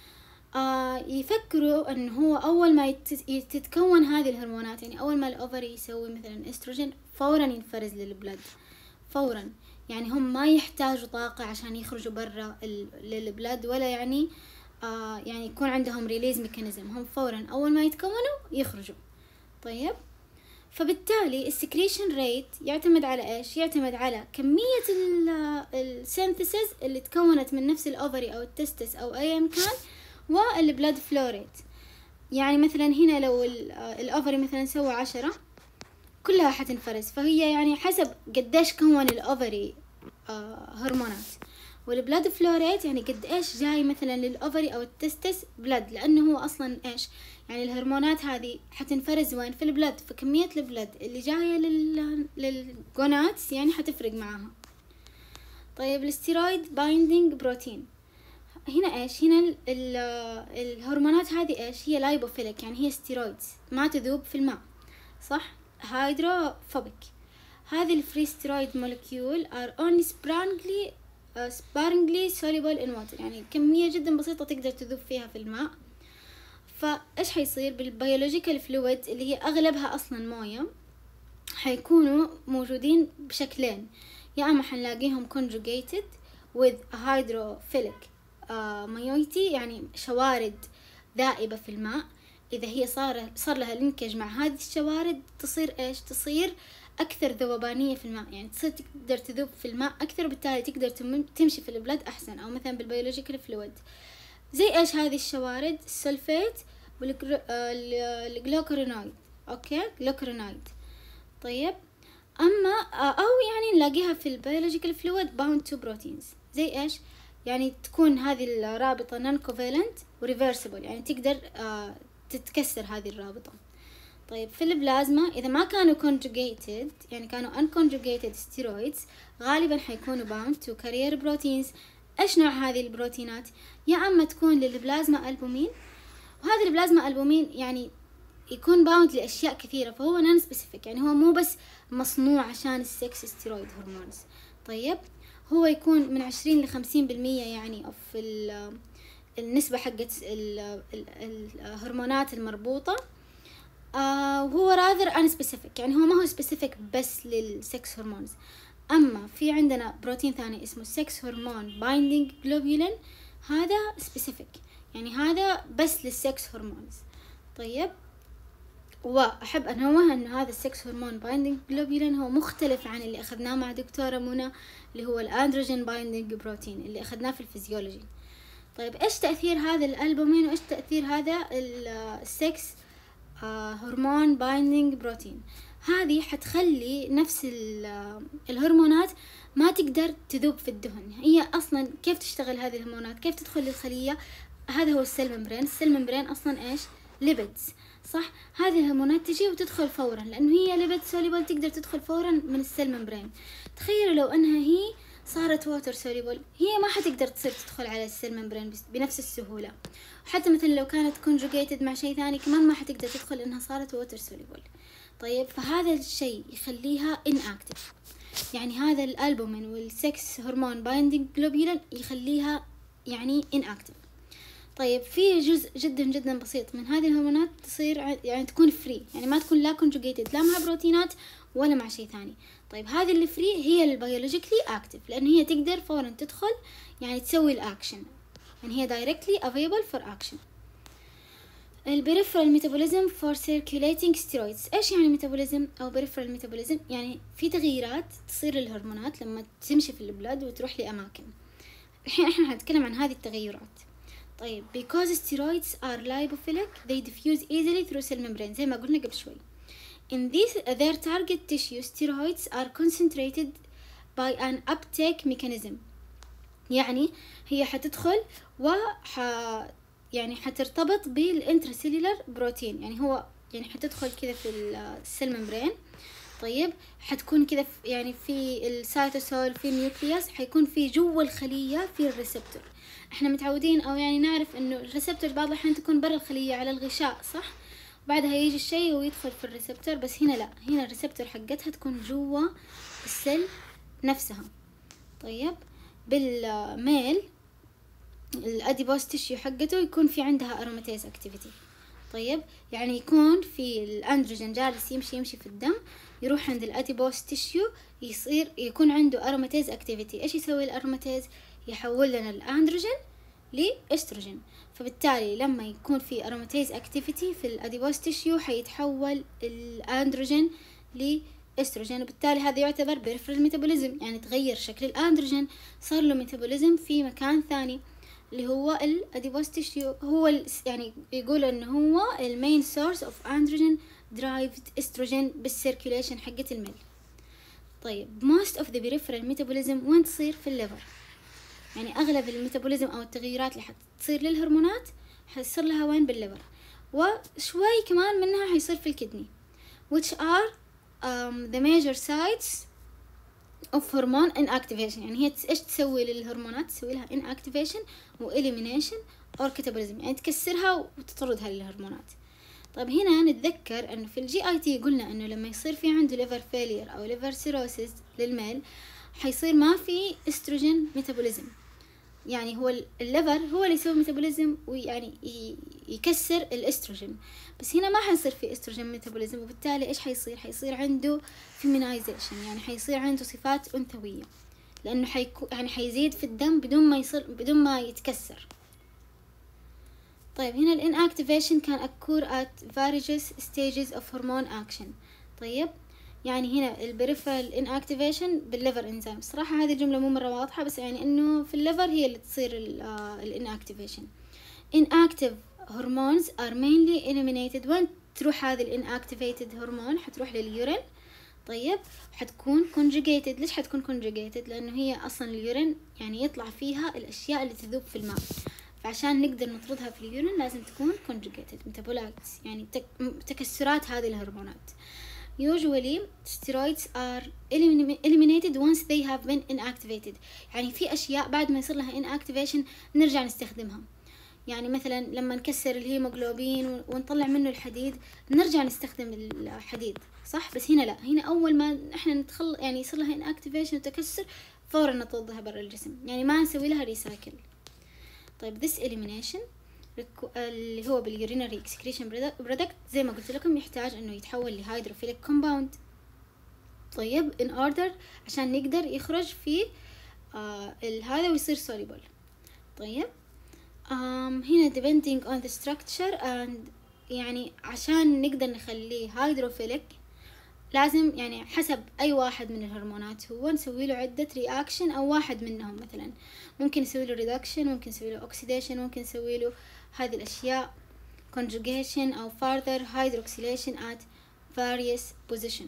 يفكروا انه هو اول ما تتكون هذه الهرمونات، يعني اول ما الاوفري يسوي مثلا استروجين فورا ينفرز للبلد فورا، يعني هم ما يحتاجوا طاقة عشان يخرجوا برا للبلد، ولا يعني يعني يكون عندهم ريليز ميكانيزم، هم فورا اول ما يتكونوا يخرجوا. طيب فبالتالي السكريشن ريت يعتمد على ايش؟ يعتمد على كمية السينثيسيس اللي تكونت من نفس الاوفري او التستس او ايا كان والبلاد فلوريت. يعني مثلا هنا لو الاوفري مثلا سوى 10 كلها حتنفرز، فهي يعني حسب قديش كون الاوفري هرمونات، والبلاد فلوريت يعني قد ايش جاي مثلا للاوفري او التستس بلاد، لانه هو اصلا ايش يعني الهرمونات هذه حتنفرز وين؟ في البلد، فكمية البلد اللي جاية للجوناتس يعني حتفرق معاها. طيب الستيرويد بايندينج بروتين هنا ايش؟ هنا الهرمونات هذه ايش؟ هي لايبوفيليك، يعني هي ستيرويدز ما تذوب في الماء، صح؟ هيدروفوبيك. هذه الفري ستيرويد مولكيول are only sparingly soluble in water، يعني كمية جدا بسيطة تقدر تذوب فيها في الماء. فايش حيصير بالبيولوجيكال فلويد اللي هي اغلبها اصلا موية؟ حيكونوا موجودين بشكلين، يا اما حنلاقيهم conjugated with a hydrophilic moiety، يعني شوارد ذائبة في الماء، إذا هي صار لها لينكج مع هذه الشوارد تصير إيش؟ تصير أكثر ذوبانية في الماء، يعني تصير تقدر تذوب في الماء أكثر، وبالتالي تقدر تمشي في البلد أحسن. أو مثلا بالبيولوجيكال فلويد زي إيش هذه الشوارد؟ السلفيت والجلوكورينويد. أوكي جلوكورينويد. طيب أما أو يعني نلاقيها في البيولوجيكال فلويد bound to proteins زي إيش؟ يعني تكون هذه الرابطة non covalent وريفرسبل، يعني تقدر تتكسر هذه الرابطة. طيب في البلازما إذا ما كانوا conjugated، يعني كانوا unconjugated steroids، غالبا حيكونوا bound to carrier proteins. إيش نوع هذه البروتينات؟ يا أما تكون للبلازما ألبومين، وهذا البلازما ألبومين يعني يكون باوند لأشياء كثيرة، فهو نون سبيسيفيك، يعني هو مو بس مصنوع عشان السكس ستيرويد هرمونز. طيب هو يكون من 20 ل50% يعني في النسبة حقت الهرمونات المربوطة، وهو rather unspecific، يعني هو ما هو سبيسيفيك بس للسكس هرمونز. أما في عندنا بروتين ثاني اسمه sex hormone binding globulin، هذا سبيسيفيك، يعني هذا بس للسكس هرمونز. طيب وأحب أنوه أن هذا السكس هرمون بايندينج جلوبولين هو مختلف عن اللي أخذناه مع دكتورة منى اللي هو الأندروجين بايندينج بروتين اللي أخذناه في الفيزيولوجي. طيب ايش تأثير هذا الألبومين وايش تأثير هذا السكس هرمون بايندينج بروتين؟ هذه حتخلي نفس الهرمونات ما تقدر تذوب في الدهن. هي اصلا كيف تشتغل هذه الهرمونات، كيف تدخل للخلية؟ هذا هو السيل ممبرين. السيل ممبرين اصلا ايش؟ ليبيدز، صح؟ هذه الهرمونات تجي وتدخل فورا لانه هي ليبيد سوليبل، تقدر تدخل فورا من السيل ممبرين. تخيلوا لو انها هي صارت ووتر سوليبل، هي ما حتقدر تصير تدخل على السيل ممبرين بنفس السهولة. حتى مثلا لو كانت كونجوجيتد مع شيء ثاني كمان ما حتقدر تدخل لانها صارت ووتر سوليبل. طيب فهذا الشيء يخليها inactive. يعني هذا الألبومين والسكس هرمون بايندينج جلوبولين يخليها يعني inactive. طيب في جزء جدا جدا بسيط من هذه الهرمونات تصير يعني تكون فري، يعني ما تكون لا كونجوجيتد لا مع بروتينات ولا مع شيء ثاني. طيب هذه اللي فري هي البيولوجيكلي اكتف، لأن هي تقدر فورا تدخل يعني تسوي الأكشن، يعني هي directly available for action. البريفرال ميتابوليزم فور سيركيوليتنج ستيرويدز. ايش يعني ميتابوليزم او بريفرال ميتابوليزم؟ يعني في تغييرات تصير للهرمونات لما تمشي في البلاد وتروح لأماكن. الحين احنا هنتكلم عن هذه التغيرات. طيب because steroids are lipophilic they diffuse easily through cell membrane زي ما قلنا قبل شوي. In their target tissue steroids are concentrated by an uptake mechanism. يعني هي حتدخل يعني حترتبط بالانترسيلولر بروتين، يعني هو يعني حتدخل كذا في السيل ممبرين. طيب حتكون كذا يعني في السيتوسول في النيوكليوس، حيكون في جوا الخلية في الريسبتور. احنا متعودين او يعني نعرف انه الريسبتور بعض الاحيان تكون برا الخلية على الغشاء، صح؟ بعدها يجي الشيء ويدخل في الريسبتور، بس هنا لا، هنا الريسبتور حقتها تكون جوا السيل نفسها. طيب بالميل الاديبوس تيشيو حقته يكون في عندها اروماتيز اكتيفيتي. طيب يعني يكون في الاندروجين جالس يمشي في الدم، يروح عند الاديبوس تيشيو يكون عنده اروماتيز اكتيفيتي. ايش يسوي الاروماتيز؟ يحول لنا الاندروجين لاستروجين. فبالتالي لما يكون في اروماتيز اكتيفيتي في الاديبوس تيشيو حيتحول الاندروجين لاستروجين، وبالتالي هذا يعتبر بريفرال ميتابوليزم، يعني تغير شكل الاندروجين، صار له ميتابوليزم في مكان ثاني اللي هو الاديبوس تيشيو. هو يعني يقول انه هو المين سورس اوف اندروجين درايفد استروجين بالسيركيوليشن حقة الميل. طيب most of the peripheral metabolism وين تصير؟ في الليفر. يعني اغلب الميتابوليزم او التغيرات اللي حتصير للهرمونات حتصير لها وين؟ بالليفر، وشوي كمان منها حيصير في الكدني which are the major sites of hormone inactivation. يعني هي ايش تسوي للهرمونات؟ تسوي لها inactivation و elimination or catabolism، يعني تكسرها وتطردها للهرمونات. طيب هنا نتذكر انه في الجي اي تي قلنا انه لما يصير في عنده ليفر فيلير او ليفر سيروسيس للميل حيصير ما في استروجين ميتابوليزم، يعني هو الليفر هو اللي يسوي ميتابوليزم ويعني يكسر الاستروجين، بس هنا ما حيصير في استروجين ميتابوليزم، وبالتالي ايش حيصير عنده فيمينايزيشن، يعني حيصير عنده صفات انثويه، لانه يعني حيزيد في الدم بدون ما يتكسر. طيب هنا الاناكتيفيشن كان occur at various stages of hormone action. طيب يعني هنا البريفرال اناكتيفيشن بالليفر انزيم. صراحة هذه الجملة مو مرة واضحة، بس يعني انه في الليفر هي اللي تصير الاناكتيفيشن. inactive hormones are mainly eliminated. وين تروح هذه الاناكتيفيتد هرمون؟ حتروح لليورين. طيب حتكون conjugated. ليش حتكون conjugated؟ لانه هي اصلا اليورين يعني يطلع فيها الاشياء اللي تذوب في الماء، فعشان نقدر نطردها في اليورين لازم تكون conjugated metabolites، يعني تكسرات هذه الهرمونات. Usually steroids are eliminated once they have been inactivated. يعني في أشياء بعد ما يصير لها inactivation نرجع نستخدمها، يعني مثلا لما نكسر الهيموغلوبين ونطلع منه الحديد نرجع نستخدم الحديد، صح؟ بس هنا لا، هنا أول ما احنا يعني يصير لها inactivation وتكسر فورا نطردها برا الجسم، يعني ما نسوي لها recycle. طيب this elimination اللي هو باليورينري excretion product زي ما قلت لكم يحتاج انه يتحول لهيدروفيليك كومباوند. طيب in order عشان نقدر يخرج في هذا ويصير soluble. طيب هنا depending on the structure and يعني عشان نقدر نخليه هيدروفيليك لازم يعني حسب أي واحد من الهرمونات هو نسوي له عدة رياكشن أو واحد منهم. مثلا ممكن نسوي له ريدكشن، ممكن نسوي له أوكسيديشن، ممكن نسوي له هذه الأشياء conjugation أو further hydroxylation at various position.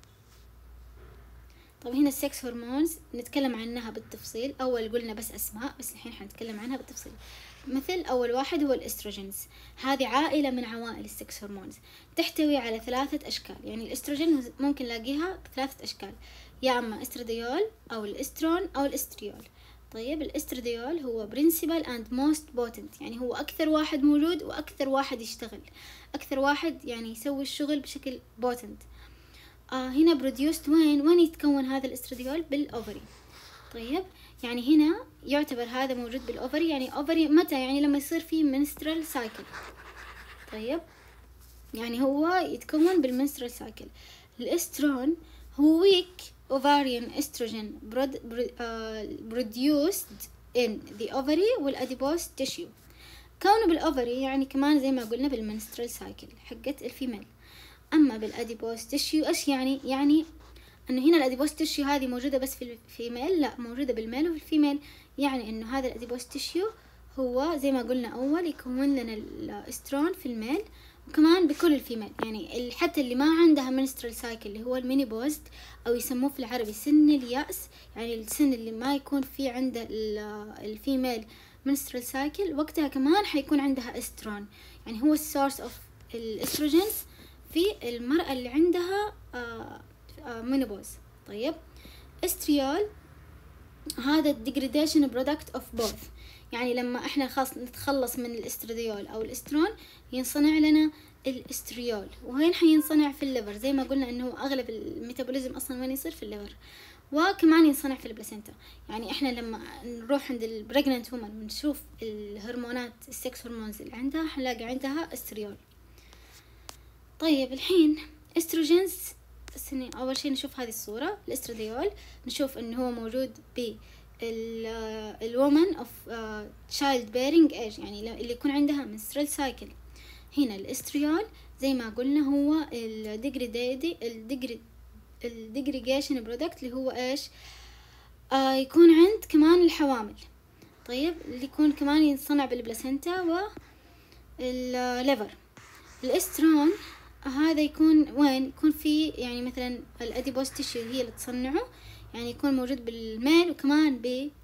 طب هنا السكس هرمونز نتكلم عنها بالتفصيل. أول قلنا بس أسماء، بس الحين حنتكلم عنها بالتفصيل. مثل أول واحد هو الإستروجينز، هذه عائلة من عوائل السكس هرمونز، تحتوي على 3 أشكال. يعني الإستروجين ممكن نلاقيها ب3 أشكال، يا أما إستراديول أو الإسترون أو الإستريول. طيب الإستراديول هو principal and most potent، يعني هو أكثر واحد موجود وأكثر واحد يشتغل، أكثر واحد يعني يسوي الشغل بشكل potent. هنا produced وين يتكون هذا الإستراديول؟ بالأوفري. طيب يعني هنا يعتبر هذا موجود بالأوفري، يعني أوفري متى؟ يعني لما يصير فيه menstrual cycle. طيب يعني هو يتكون بالmenstrual cycle. الإسترون هو weak ovarian estrogen produced in the ovary والأديبوس tissue. كونه بالأوفري يعني كمان زي ما قلنا بالmenstrual cycle حقت الفيميل. أما بالأديبوس تيشيو إيش يعني؟ يعني إنه هنا الأديبوس تيشيو هذه موجودة بس في الفيميل؟ لا، موجودة بالميل وفي الفيميل. يعني إنه هذا الأديبوس تيشيو هو زي ما قلنا أول يكون لنا الإسترون في الميل وكمان بكل الفيميل. يعني حتى اللي ما عندها منسترال سايكل اللي هو المينيبوزد أو يسموه في العربي سن اليأس، يعني السن اللي ما يكون فيه عنده الفيميل منسترال سايكل، وقتها كمان حيكون عندها إسترون. يعني هو السورس أوف الإستروجينز في المرأة اللي عندها مينوبوز. طيب استريول هذا الديجريديشن برودكت اوف بوث، يعني لما احنا خلاص نتخلص من الاستراديول او الاسترون ينصنع لنا الاستريول. وين حينصنع؟ في الليفر، زي ما قلنا انه اغلب الميتابوليزم اصلا وين يصير؟ في الليفر، وكمان ينصنع في البلاسينتا. يعني احنا لما نروح عند البريجننت وومن ونشوف الهرمونات السكس هرمونز اللي عندها حنلاقي عندها استريول. طيب الحين استروجينز اول شيء نشوف هذه الصورة. الاستراديول نشوف انه هو موجود ب الومن اوف تشايلد بيرنج ايج، يعني اللي يكون عندها menstrual cycle. هنا الاستريول زي ما قلنا هو الديجريجيشن برودكت اللي هو ايش؟ يكون عند كمان الحوامل. طيب اللي يكون كمان ينصنع بالبلاسينتا والليفر. الاسترون هذا يكون وين؟ يكون في يعني مثلا الاديبوس تيشيو هي اللي تصنعه، يعني يكون موجود بالميل وكمان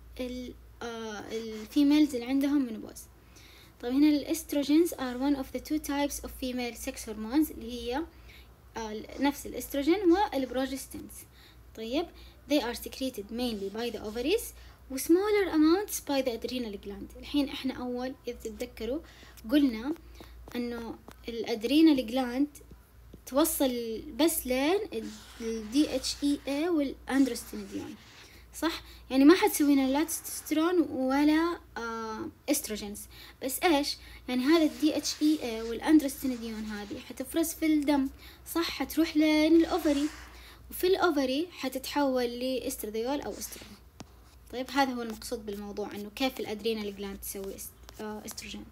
بالفيميلز اللي عندهم منوبوز. طيب هنا الاستروجينز are one of the 2 types of female sex hormones اللي هي نفس الاستروجين والبروجستينز. طيب they are secreted mainly by the ovaries و smaller amounts by the adrenal gland. الحين احنا اول اذا تتذكروا قلنا انه الادرينال جلاند توصل بس لين DHEA والاندروستينيديون، صح؟ يعني ما حتسوي لنا لا تستوستيرون ولا استروجينز، بس ايش؟ يعني هذا DHEA والاندروستينيديون هذه حتفرز في الدم، صح؟ حتروح لين الأوفري، وفي الأوفري حتتحول لاستراديول أو استروجين. طيب هذا هو المقصود بالموضوع، انه كيف الادرينال جلاند تسوي استروجينز.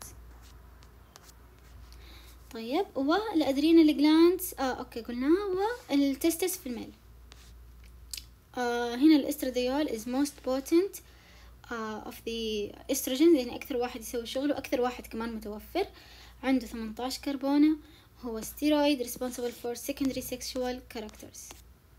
طيب والادرينال جلاند اوكي قلناها، والتستس في الميل. هنا الاستراديول is most potent of the estrogens، يعني اكثر واحد يسوي شغل واكثر واحد كمان متوفر، عنده 18 كربونة، هو steroid responsible for secondary sexual characters.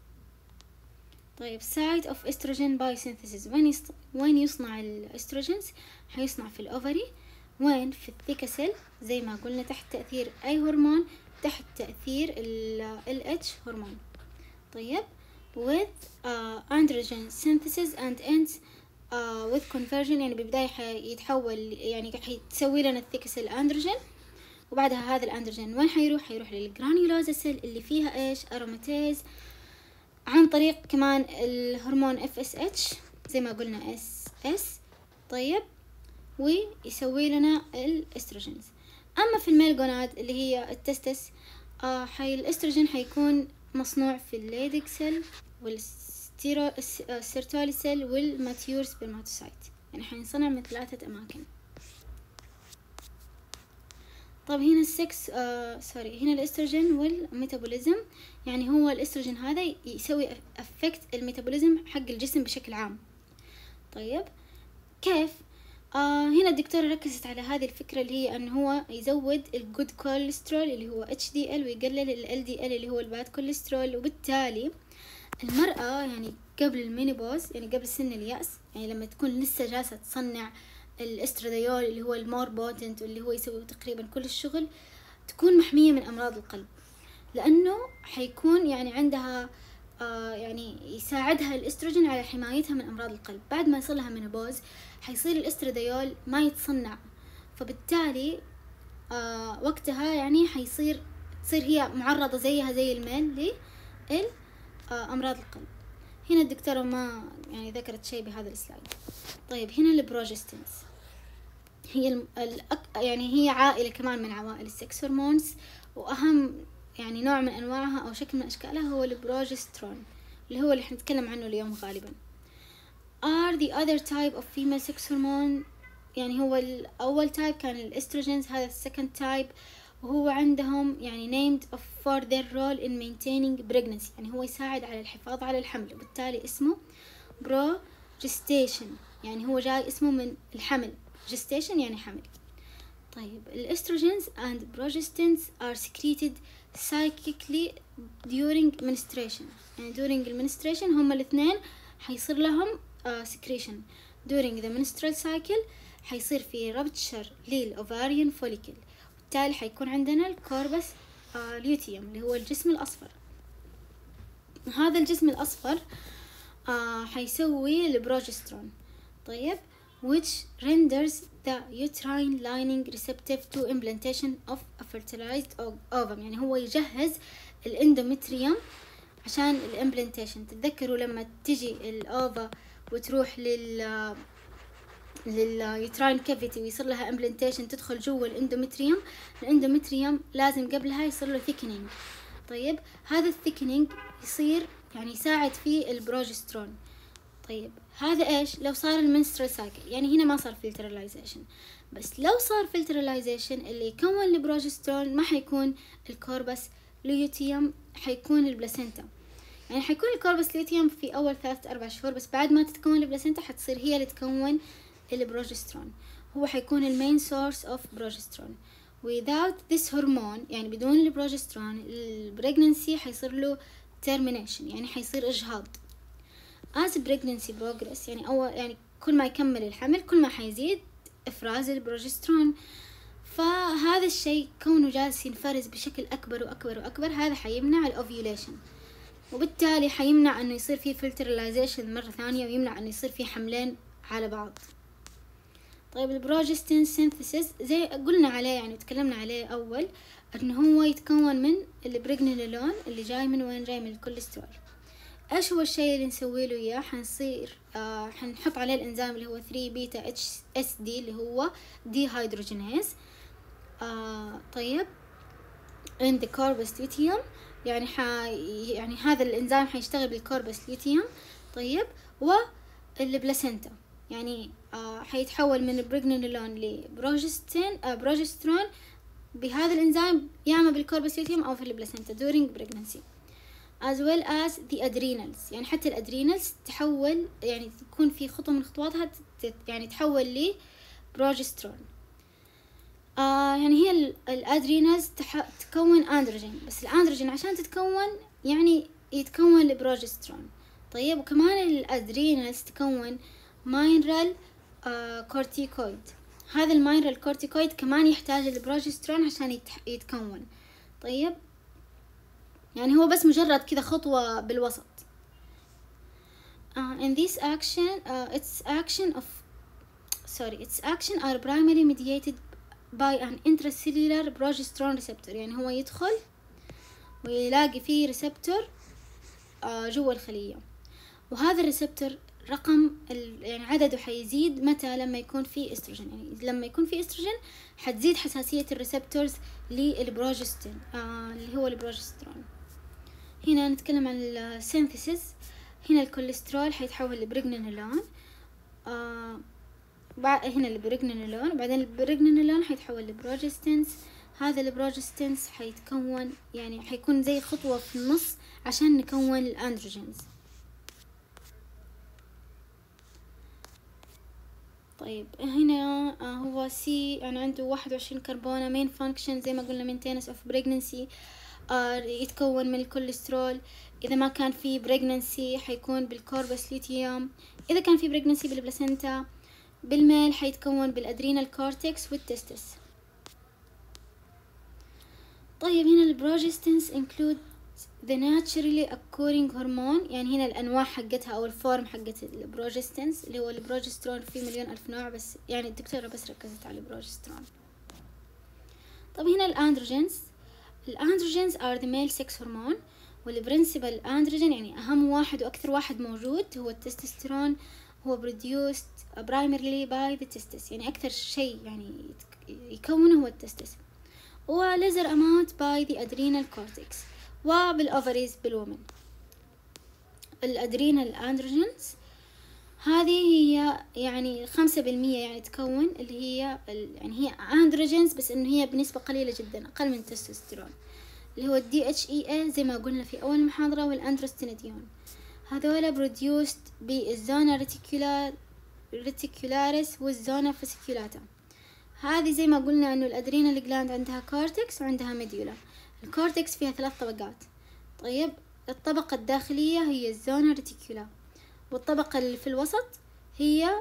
طيب site of estrogen biosynthesis، وين يصنع الاستروجينز؟ حيصنع في الأوفري، وين؟ في الثيكاسيل زي ما قلنا تحت تأثير أي هرمون، تحت تأثير ال LH هرمون. طيب with androgen synthesis and ends with conversion، يعني ببداية حيتحول، يعني حيتسوي لنا الثيكاسيل أندروجين، وبعدها هذا الأندروجين وين حيروح للجرانيولوزا سيل اللي فيها إيش؟ أروماتيز، عن طريق كمان الهرمون FSH زي ما قلنا SS. طيب ويسوي لنا الاستروجينز. اما في الميل جوناد اللي هي التستس، الاستروجين حيكون مصنوع في الليدك سيل والسيرتولي سيل والماتيور سبرماتوسايت، يعني حينصنع من 3 أماكن. طب هنا السكس هنا الاستروجين والميتابوليزم. يعني هو الاستروجين هذا يسوي افكت الميتابوليزم حق الجسم بشكل عام. طيب كيف؟ هنا الدكتورة ركزت على هذه الفكرة اللي هي أنه هو يزود الجود كوليسترول اللي هو HDL ويقلل ال LDL اللي هو الباد كوليسترول. وبالتالي المرأة يعني قبل المينيبوز، يعني قبل سن اليأس، يعني لما تكون لسه جالسة تصنع الاستراديول اللي هو المور بوتنت واللي هو يسوي تقريبا كل الشغل، تكون محمية من أمراض القلب، لأنه حيكون يعني عندها يعني يساعدها الاستروجين على حمايتها من أمراض القلب. بعد ما يصل لها مينوبوز حيصير الاستراديول ما يتصنع، فبالتالي وقتها يعني تصير هي معرضة زيها زي الميل لأمراض القلب. هنا الدكتورة ما يعني ذكرت شيء بهذا السلايد. طيب هنا البروجستينز، هي يعني هي عائلة كمان من عوائل السكس هرمونز، وأهم يعني نوع من أنواعها أو شكل من أشكالها هو البروجسترون اللي هو اللي حنتكلم عنه اليوم غالبا. are the other type of female sex hormone، يعني هو الأول تايب كان الاستروجينز، هذا السكند تايب، وهو عندهم يعني named for their role in maintaining pregnancy، يعني هو يساعد على الحفاظ على الحمل، وبالتالي اسمه progestation، يعني هو جاي اسمه من الحمل، gestation يعني حمل. طيب الاستروجينز and progestins are secreted psychically during menstruation، يعني during المنستريشن هم الاثنين حيصير لهم secretion. during the menstrual cycle حيصير في rupture للأوفاريان follicle، وبالتالي حيكون عندنا الكوربس ليوتيوم اللي هو الجسم الأصفر. هذا الجسم الأصفر حيسوي البروجسترون. طيب which renders the uterine lining receptive to implantation of a fertilized ovum، يعني هو يجهز الاندومتريوم عشان الامبلانتيشن. تتذكروا لما تجي الأوفا وتروح لليوتراين كافيتي ويصير لها امبلانتيشن تدخل جوا الاندومتريوم لازم قبلها يصير له ثيكنينج. طيب هذا الثيكنينج يصير يعني يساعد في البروجسترون. طيب هذا ايش لو صار المنسترال سايكل؟ يعني هنا ما صار فلتراليزيشن، بس لو صار فلتراليزيشن اللي يكون البروجسترون ما حيكون الكوربس ليوتيوم، حيكون البلاسينتا. يعني حيكون الكوربس ليوتيوم في أول 3-4 شهور، بس بعد ما تتكون البلاسينتا حتصير هي اللي تكون البروجسترون، هو حيكون المين سورس اوف بروجسترون. without this hormone يعني بدون البروجسترون البريجننسي حيصير له termination، يعني حيصير إجهاض. as pregnancy progress يعني كل ما يكمل الحمل كل ما حيزيد إفراز البروجسترون، فهذا الشيء كونه جالس ينفرز بشكل أكبر وأكبر وأكبر هذا حيمنع الأوفيوليشن، وبالتالي حيمنع أنه يصير فيه فلتراليزيشن مرة ثانية، ويمنع أنه يصير فيه حملين على بعض. طيب البروجستين سينثيسيس زي قلنا عليه يعني تكلمنا عليه أول، أنه هو يتكون من البريجنينولون اللي جاي من وين؟ جاي من الكوليسترول. ايش هو الشيء اللي نسوي له اياه؟ حنحط عليه الانزيم اللي هو 3 بيتا اتش اس دي اللي هو دي هيدروجينيز. طيب in the corpus luteum يعني يعني هذا الانزيم حيشتغل بالكوربس ليوتيوم. طيب والبلاسينتا يعني حيتحول من البريجنينولون لبروجسترون بهذا الانزيم، يا اما بالكوربس ليوتيوم او في البلاسينتا during pregnancy. as well as the adrenals، يعني حتى الادرينالز تحول يعني تكون في خطوة من خطواتها يعني تحول لي بروجسترون. يعني هي الادرينالز تكون اندروجين، بس الاندروجين عشان تتكون يعني يتكون البروجسترون. طيب وكمان الادرينالز تكون ماينرال كورتيكويد، هذا الماينرال كورتيكويد كمان يحتاج البروجسترون عشان يتكون. طيب يعني هو بس مجرد كذا خطوة بالوسط. in this action its action are primarily mediated by an intracellular progesterone receptor، يعني هو يدخل ويلاقي فيه ريسبتور جوا الخلية، وهذا الريسبتور يعني عدده حيزيد متى؟ لما يكون في استروجين، يعني لما يكون في استروجين حتزيد حساسية الريسبتورز للبروجستين اللي هو البروجسترون. هنا نتكلم عن السينثيسيس. هنا الكوليسترول حيتحول لبريجنينولون، هنا البريجنينولون، وبعدين البريجنينولون حيتحول لبروجستينز، هذا البروجستنس حيتكون، يعني حيكون زي خطوة في النص عشان نكون الأندروجينز. طيب هنا هو سي يعني عنده 21 كربونة. مين فانكشن زي ما قلنا maintenance of pregnancy، يتكون من الكوليسترول. إذا ما كان في pregnancy حيكون بالكوربس لوتيوم. إذا كان في pregnancy بالبلاسنتا. بالميل حيتكون بالأدرينال كورتكس والتستس. طيب هنا البروجستنس include the naturally occurring hormone، يعني هنا الأنواع حقتها أو الفورم حقت البروجستنس اللي هو البروجسترون. في مليون ألف نوع، بس يعني الدكتورة بس ركزت على البروجسترون. طب هنا الأندروجينز are the male sex hormone، والبرنسبل أندروجين يعني أهم واحد وأكثر واحد موجود هو التستوستيرون. هو produced primarily by the testis، يعني أكثر شيء يعني يكونه هو التستس. و lesser amount by the adrenal cortex وبالأوفريز بالومن. الأدرينال أندروجينز هذه هي يعني 5% يعني تكون، اللي هي يعني هي أندروجينز بس إنه هي بنسبة قليلة جدا، أقل من التستوستيرون، اللي هو DHEA زي ما قلنا في أول محاضرة، والأندروستينيديون. هذولا produced بالزونا ريتيكولاريس والزونا فاسيكولاتا. هذه زي ما قلنا إنه الأدرينال جلاند عندها كورتكس وعندها ميديولا. الكورتكس فيها 3 طبقات. طيب الطبقة الداخلية هي الزونا ريتيكولا، والطبقة اللي في الوسط هي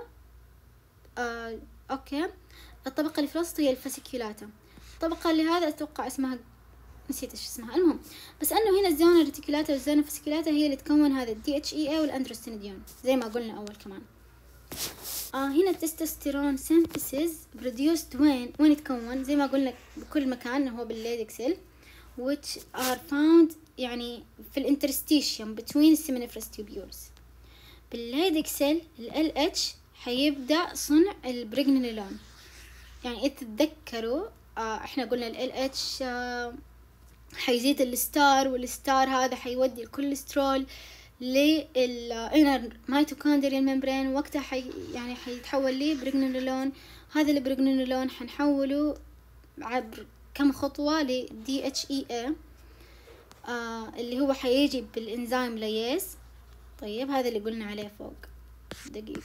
الطبقة اللي في الوسط هي الفاسيكولاتا. الطبقة اللي هذا أتوقع اسمها نسيت ايش اسمها، المهم بس انه هنا الزونا ريتيكولاتا والزونا فاسيكولاتا هي اللي تكون هذا DHEA والأندروستينيديون زي ما قلنا أول كمان. هنا التستوستيرون synthesis produced وين يتكون زي ما قلنا بكل مكان، هو بالليدك سيل which are found يعني في الانترستيشيوم between seminiferous tubules. بالليدك سيل ال LH حيبدأ صنع البريجنينولون. يعني إذا تتذكروا احنا قلنا ال LH حيزيد الستار، والستار هذا حيودي الكوليسترول للإنر ميتوكوندريال ممبرين، وقتها يعني حيتحول لي بريجنينولون. هذا البريجنينولون حنحوله عبر كم خطوة ل DHEA اللي هو حيجي بالإنزيم لياز. طيب هذا اللي قلنا عليه فوق. دقيقة،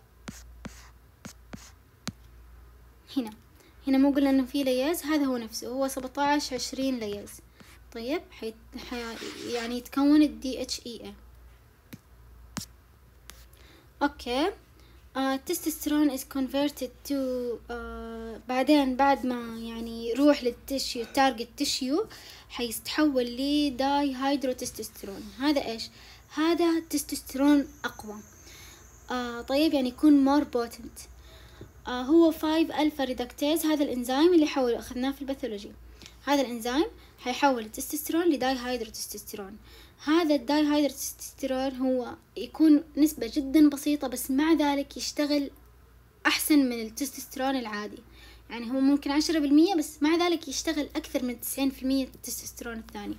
هنا مو قلنا انه في لياز، هذا هو نفسه، هو 17-20 لياز. طيب يعني يتكون ال DHEA. اوكي التستوستيرون is converted to بعدين بعد ما يعني يروح للتشيو تارجت تشيو حيتحول لي داي هيدروتستوستيرون. هذا ايش؟ هذا التستوستيرون اقوى. طيب يعني يكون more potent. هو 5 ألفا ريدكتيز، هذا الإنزيم اللي أخذناه في الباثولوجي. هذا الإنزيم حيحول التستوستيرون لداي هيدروتستوستيرون. هذا الداي هيدروتستوستيرون هو يكون نسبة جدا بسيطة، بس مع ذلك يشتغل أحسن من التستوستيرون العادي. يعني هو ممكن 10%، بس مع ذلك يشتغل أكثر من 90% التستوستيرون الثاني.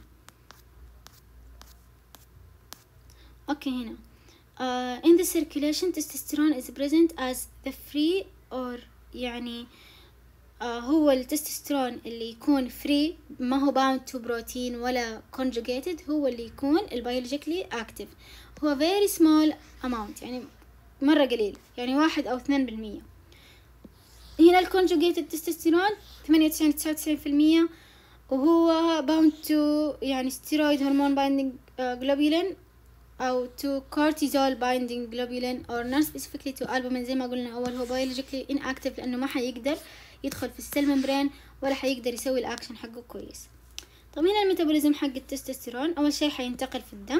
أوكي هنا in the circulation testosterone is present as the free or يعني هو التستوستيرون اللي يكون free، ما هو bound to protein ولا conjugated، هو اللي يكون biologically active. هو very small amount يعني مرة قليل، يعني 1 أو 2%. هنا الconjugated testosterone 98-99%، وهو bound to يعني steroid hormone binding globulin أو to cortisol binding globulin or non-specifically to albumin. زي ما قلنا أول هو biologically inactive لأنه ما حيقدر يدخل في السيل ممبرين ولا حيقدر يسوي الأكشن حقه كويس. طب هنا الميتابوليزم حق التستوستيرون، أول شيء حينتقل في الدم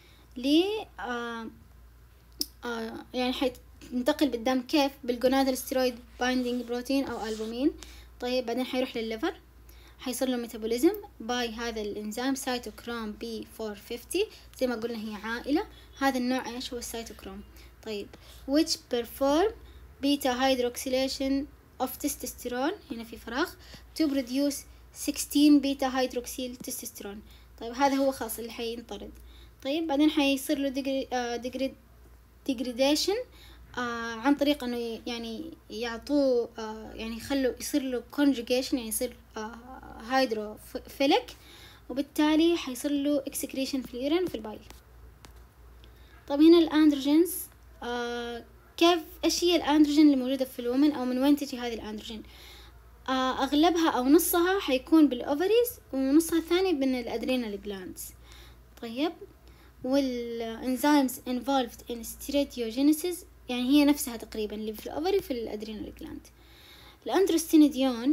يعني حينتقل بالدم كيف؟ بالجونادال ستيرويد بايندينج بروتين أو ألبومين. طيب بعدين حيروح للليفر، حيصير له ميتابوليزم باي هذا الإنزيم سيتوكروم B450. زي ما قلنا هي عائلة، هذا النوع إيش هو السيتوكروم. طيب which perform beta hydroxylation of testosterone، هنا في فراغ، to produce 16 beta hydroxyl testosterone. طيب هذا هو خاص اللي حينطرد. طيب بعدين حيصير له degradation عن طريق انه يعني يعطوه يعني يخلوا يصير له conjugation، يعني يصير هيدروفيليك، وبالتالي حيصير له اكسكريشن في اليورين وفي البايل. طب هنا الاندروجينز، كيف ايش هي الاندروجين اللي موجودة في الومن، او من وين تجي هذه الاندروجين؟ اغلبها او نصها حيكون بالاوفريز، ونصها الثاني من الادرينال جلاندز. طيب، والانزيمز involved in steroidogenesis يعني هي نفسها تقريبا اللي في الاوفري في الادرينال جلاند. الاندروستينيديون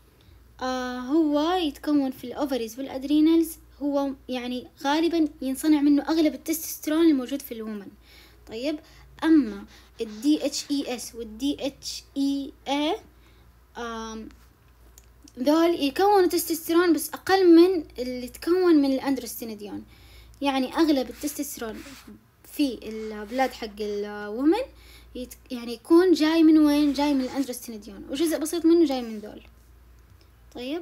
هو يتكون في الاوفريز والادرينالز، هو يعني غالبا ينصنع منه اغلب التستوستيرون الموجود في الومن. طيب، اما الدي اتش اي اس والدي اتش اي اي ذول يكونوا تستوستيرون بس اقل من اللي يتكون من الاندروستينيديون. يعني اغلب التستوستيرون في البلاد حق الومن يعني يكون جاي من وين؟ جاي من الاندروستينيديون، وجزء بسيط منه جاي من ذول. طيب،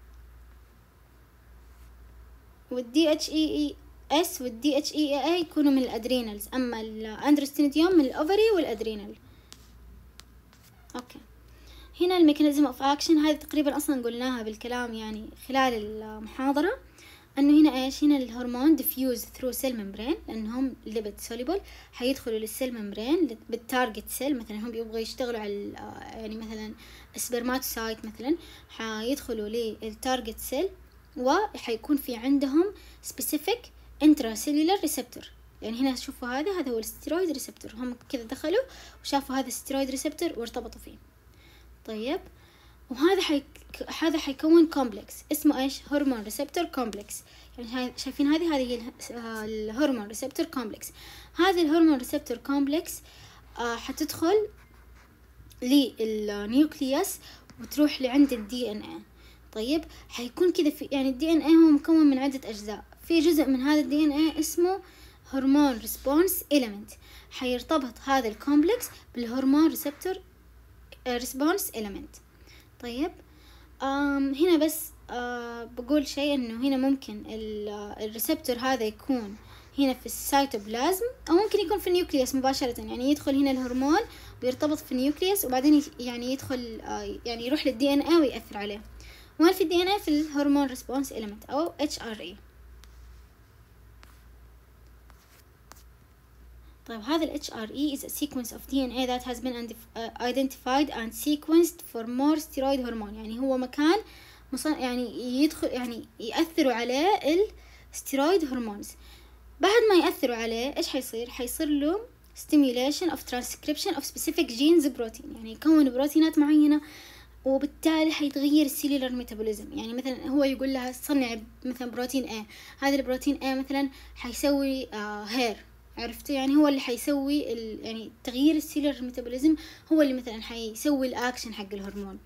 والدي اتش اي اس والدي اتش اي اي يكونوا من الادرينالز، اما الاندروستينيديون من الاوفري والادرينال. اوكي، هنا الميكانيزم اوف اكشن هذه تقريبا اصلا قلناها بالكلام يعني خلال المحاضرة، انه هنا ايش؟ هنا الهرمون diffuse through cell membrane لانهم lipid soluble، حيدخلوا للسيل ممبرين بالتارجت سيل. مثلا هم يبغوا يشتغلوا على يعني مثلا السبرماتوسايت مثلا، حيدخلوا للتارجت سيل وحيكون في عندهم specific intracellular receptor. يعني هنا شوفوا هذا هو الستيرويد ريسبتور، هم كذا دخلوا وشافوا هذا الستيرويد ريسبتور وارتبطوا فيه. طيب، وهذا هذا حيكون كومبلكس اسمه ايش؟ هرمون ريسبتور كومبلكس. يعني شايفين هذه هي الهرمون ريسبتور كومبلكس. هذا الهرمون ريسبتور كومبلكس حتدخل للنيوكليوس وتروح لعند الدي ان اي. طيب، حيكون كذا في يعني الدي ان اي هو مكون من عدة اجزاء، في جزء من هذا الدي ان اي اسمه هرمون ريسبونس إليمنت، حيرتبط هذا الكومبلكس بالهرمون ريسبتور ريسبونس إليمنت. طيب، هنا بس بقول شيء، انه هنا ممكن الريسبتور هذا يكون هنا في السيتوبلازم، او ممكن يكون في النيوكليوس مباشرة. يعني يدخل هنا الهرمون ويرتبط في النيوكليوس، وبعدين يعني يدخل يعني يروح للدي ان اي ويأثر عليه. وين في الدي ان اي؟ في الهرمون ريسبونس إليمنت او HRE. طيب، هذا ال HRE is a sequence of DNA that has been identified and sequenced for more steroid hormone. يعني هو مكان يعني يدخل يعني يأثروا عليه الستيرويد هرمونز. بعد ما يأثروا عليه ايش حيصير؟ حيصير له stimulation of transcription of specific genes protein، يعني يكون بروتينات معينة، وبالتالي حيتغير السيلولر ميتابوليزم. يعني مثلا هو يقول لها صنع مثلا بروتين A، هذا البروتين A مثلا حيسوي هير، عرفتوا؟ يعني هو اللي حيسوي يعني تغيير السيلولر ميتابوليزم، هو اللي مثلا حيسوي الاكشن حق الهرمون.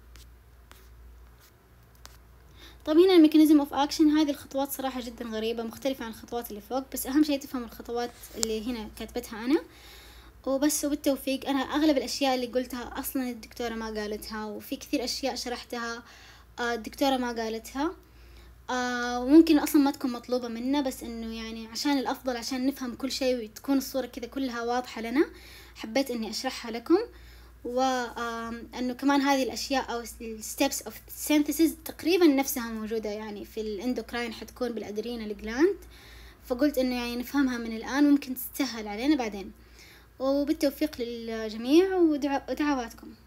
طب هنا الميكانيزم اوف اكشن، هذه الخطوات صراحة جدا غريبة مختلفة عن الخطوات اللي فوق، بس اهم شيء تفهم الخطوات اللي هنا كاتبتها انا وبس. وبالتوفيق. انا اغلب الاشياء اللي قلتها اصلا الدكتورة ما قالتها، وفي كثير اشياء شرحتها الدكتورة ما قالتها، وممكن اصلا ما تكون مطلوبة منا، بس انه يعني عشان الافضل، عشان نفهم كل شيء وتكون الصورة كذا كلها واضحة لنا، حبيت اني اشرحها لكم. وانه كمان هذه الاشياء او الستبس اوف سينثيسيس تقريبا نفسها موجودة يعني في الاندوكراين، حتكون بالادرينال جلاند، فقلت انه يعني نفهمها من الان ممكن تسهل علينا بعدين. وبالتوفيق للجميع ودعواتكم.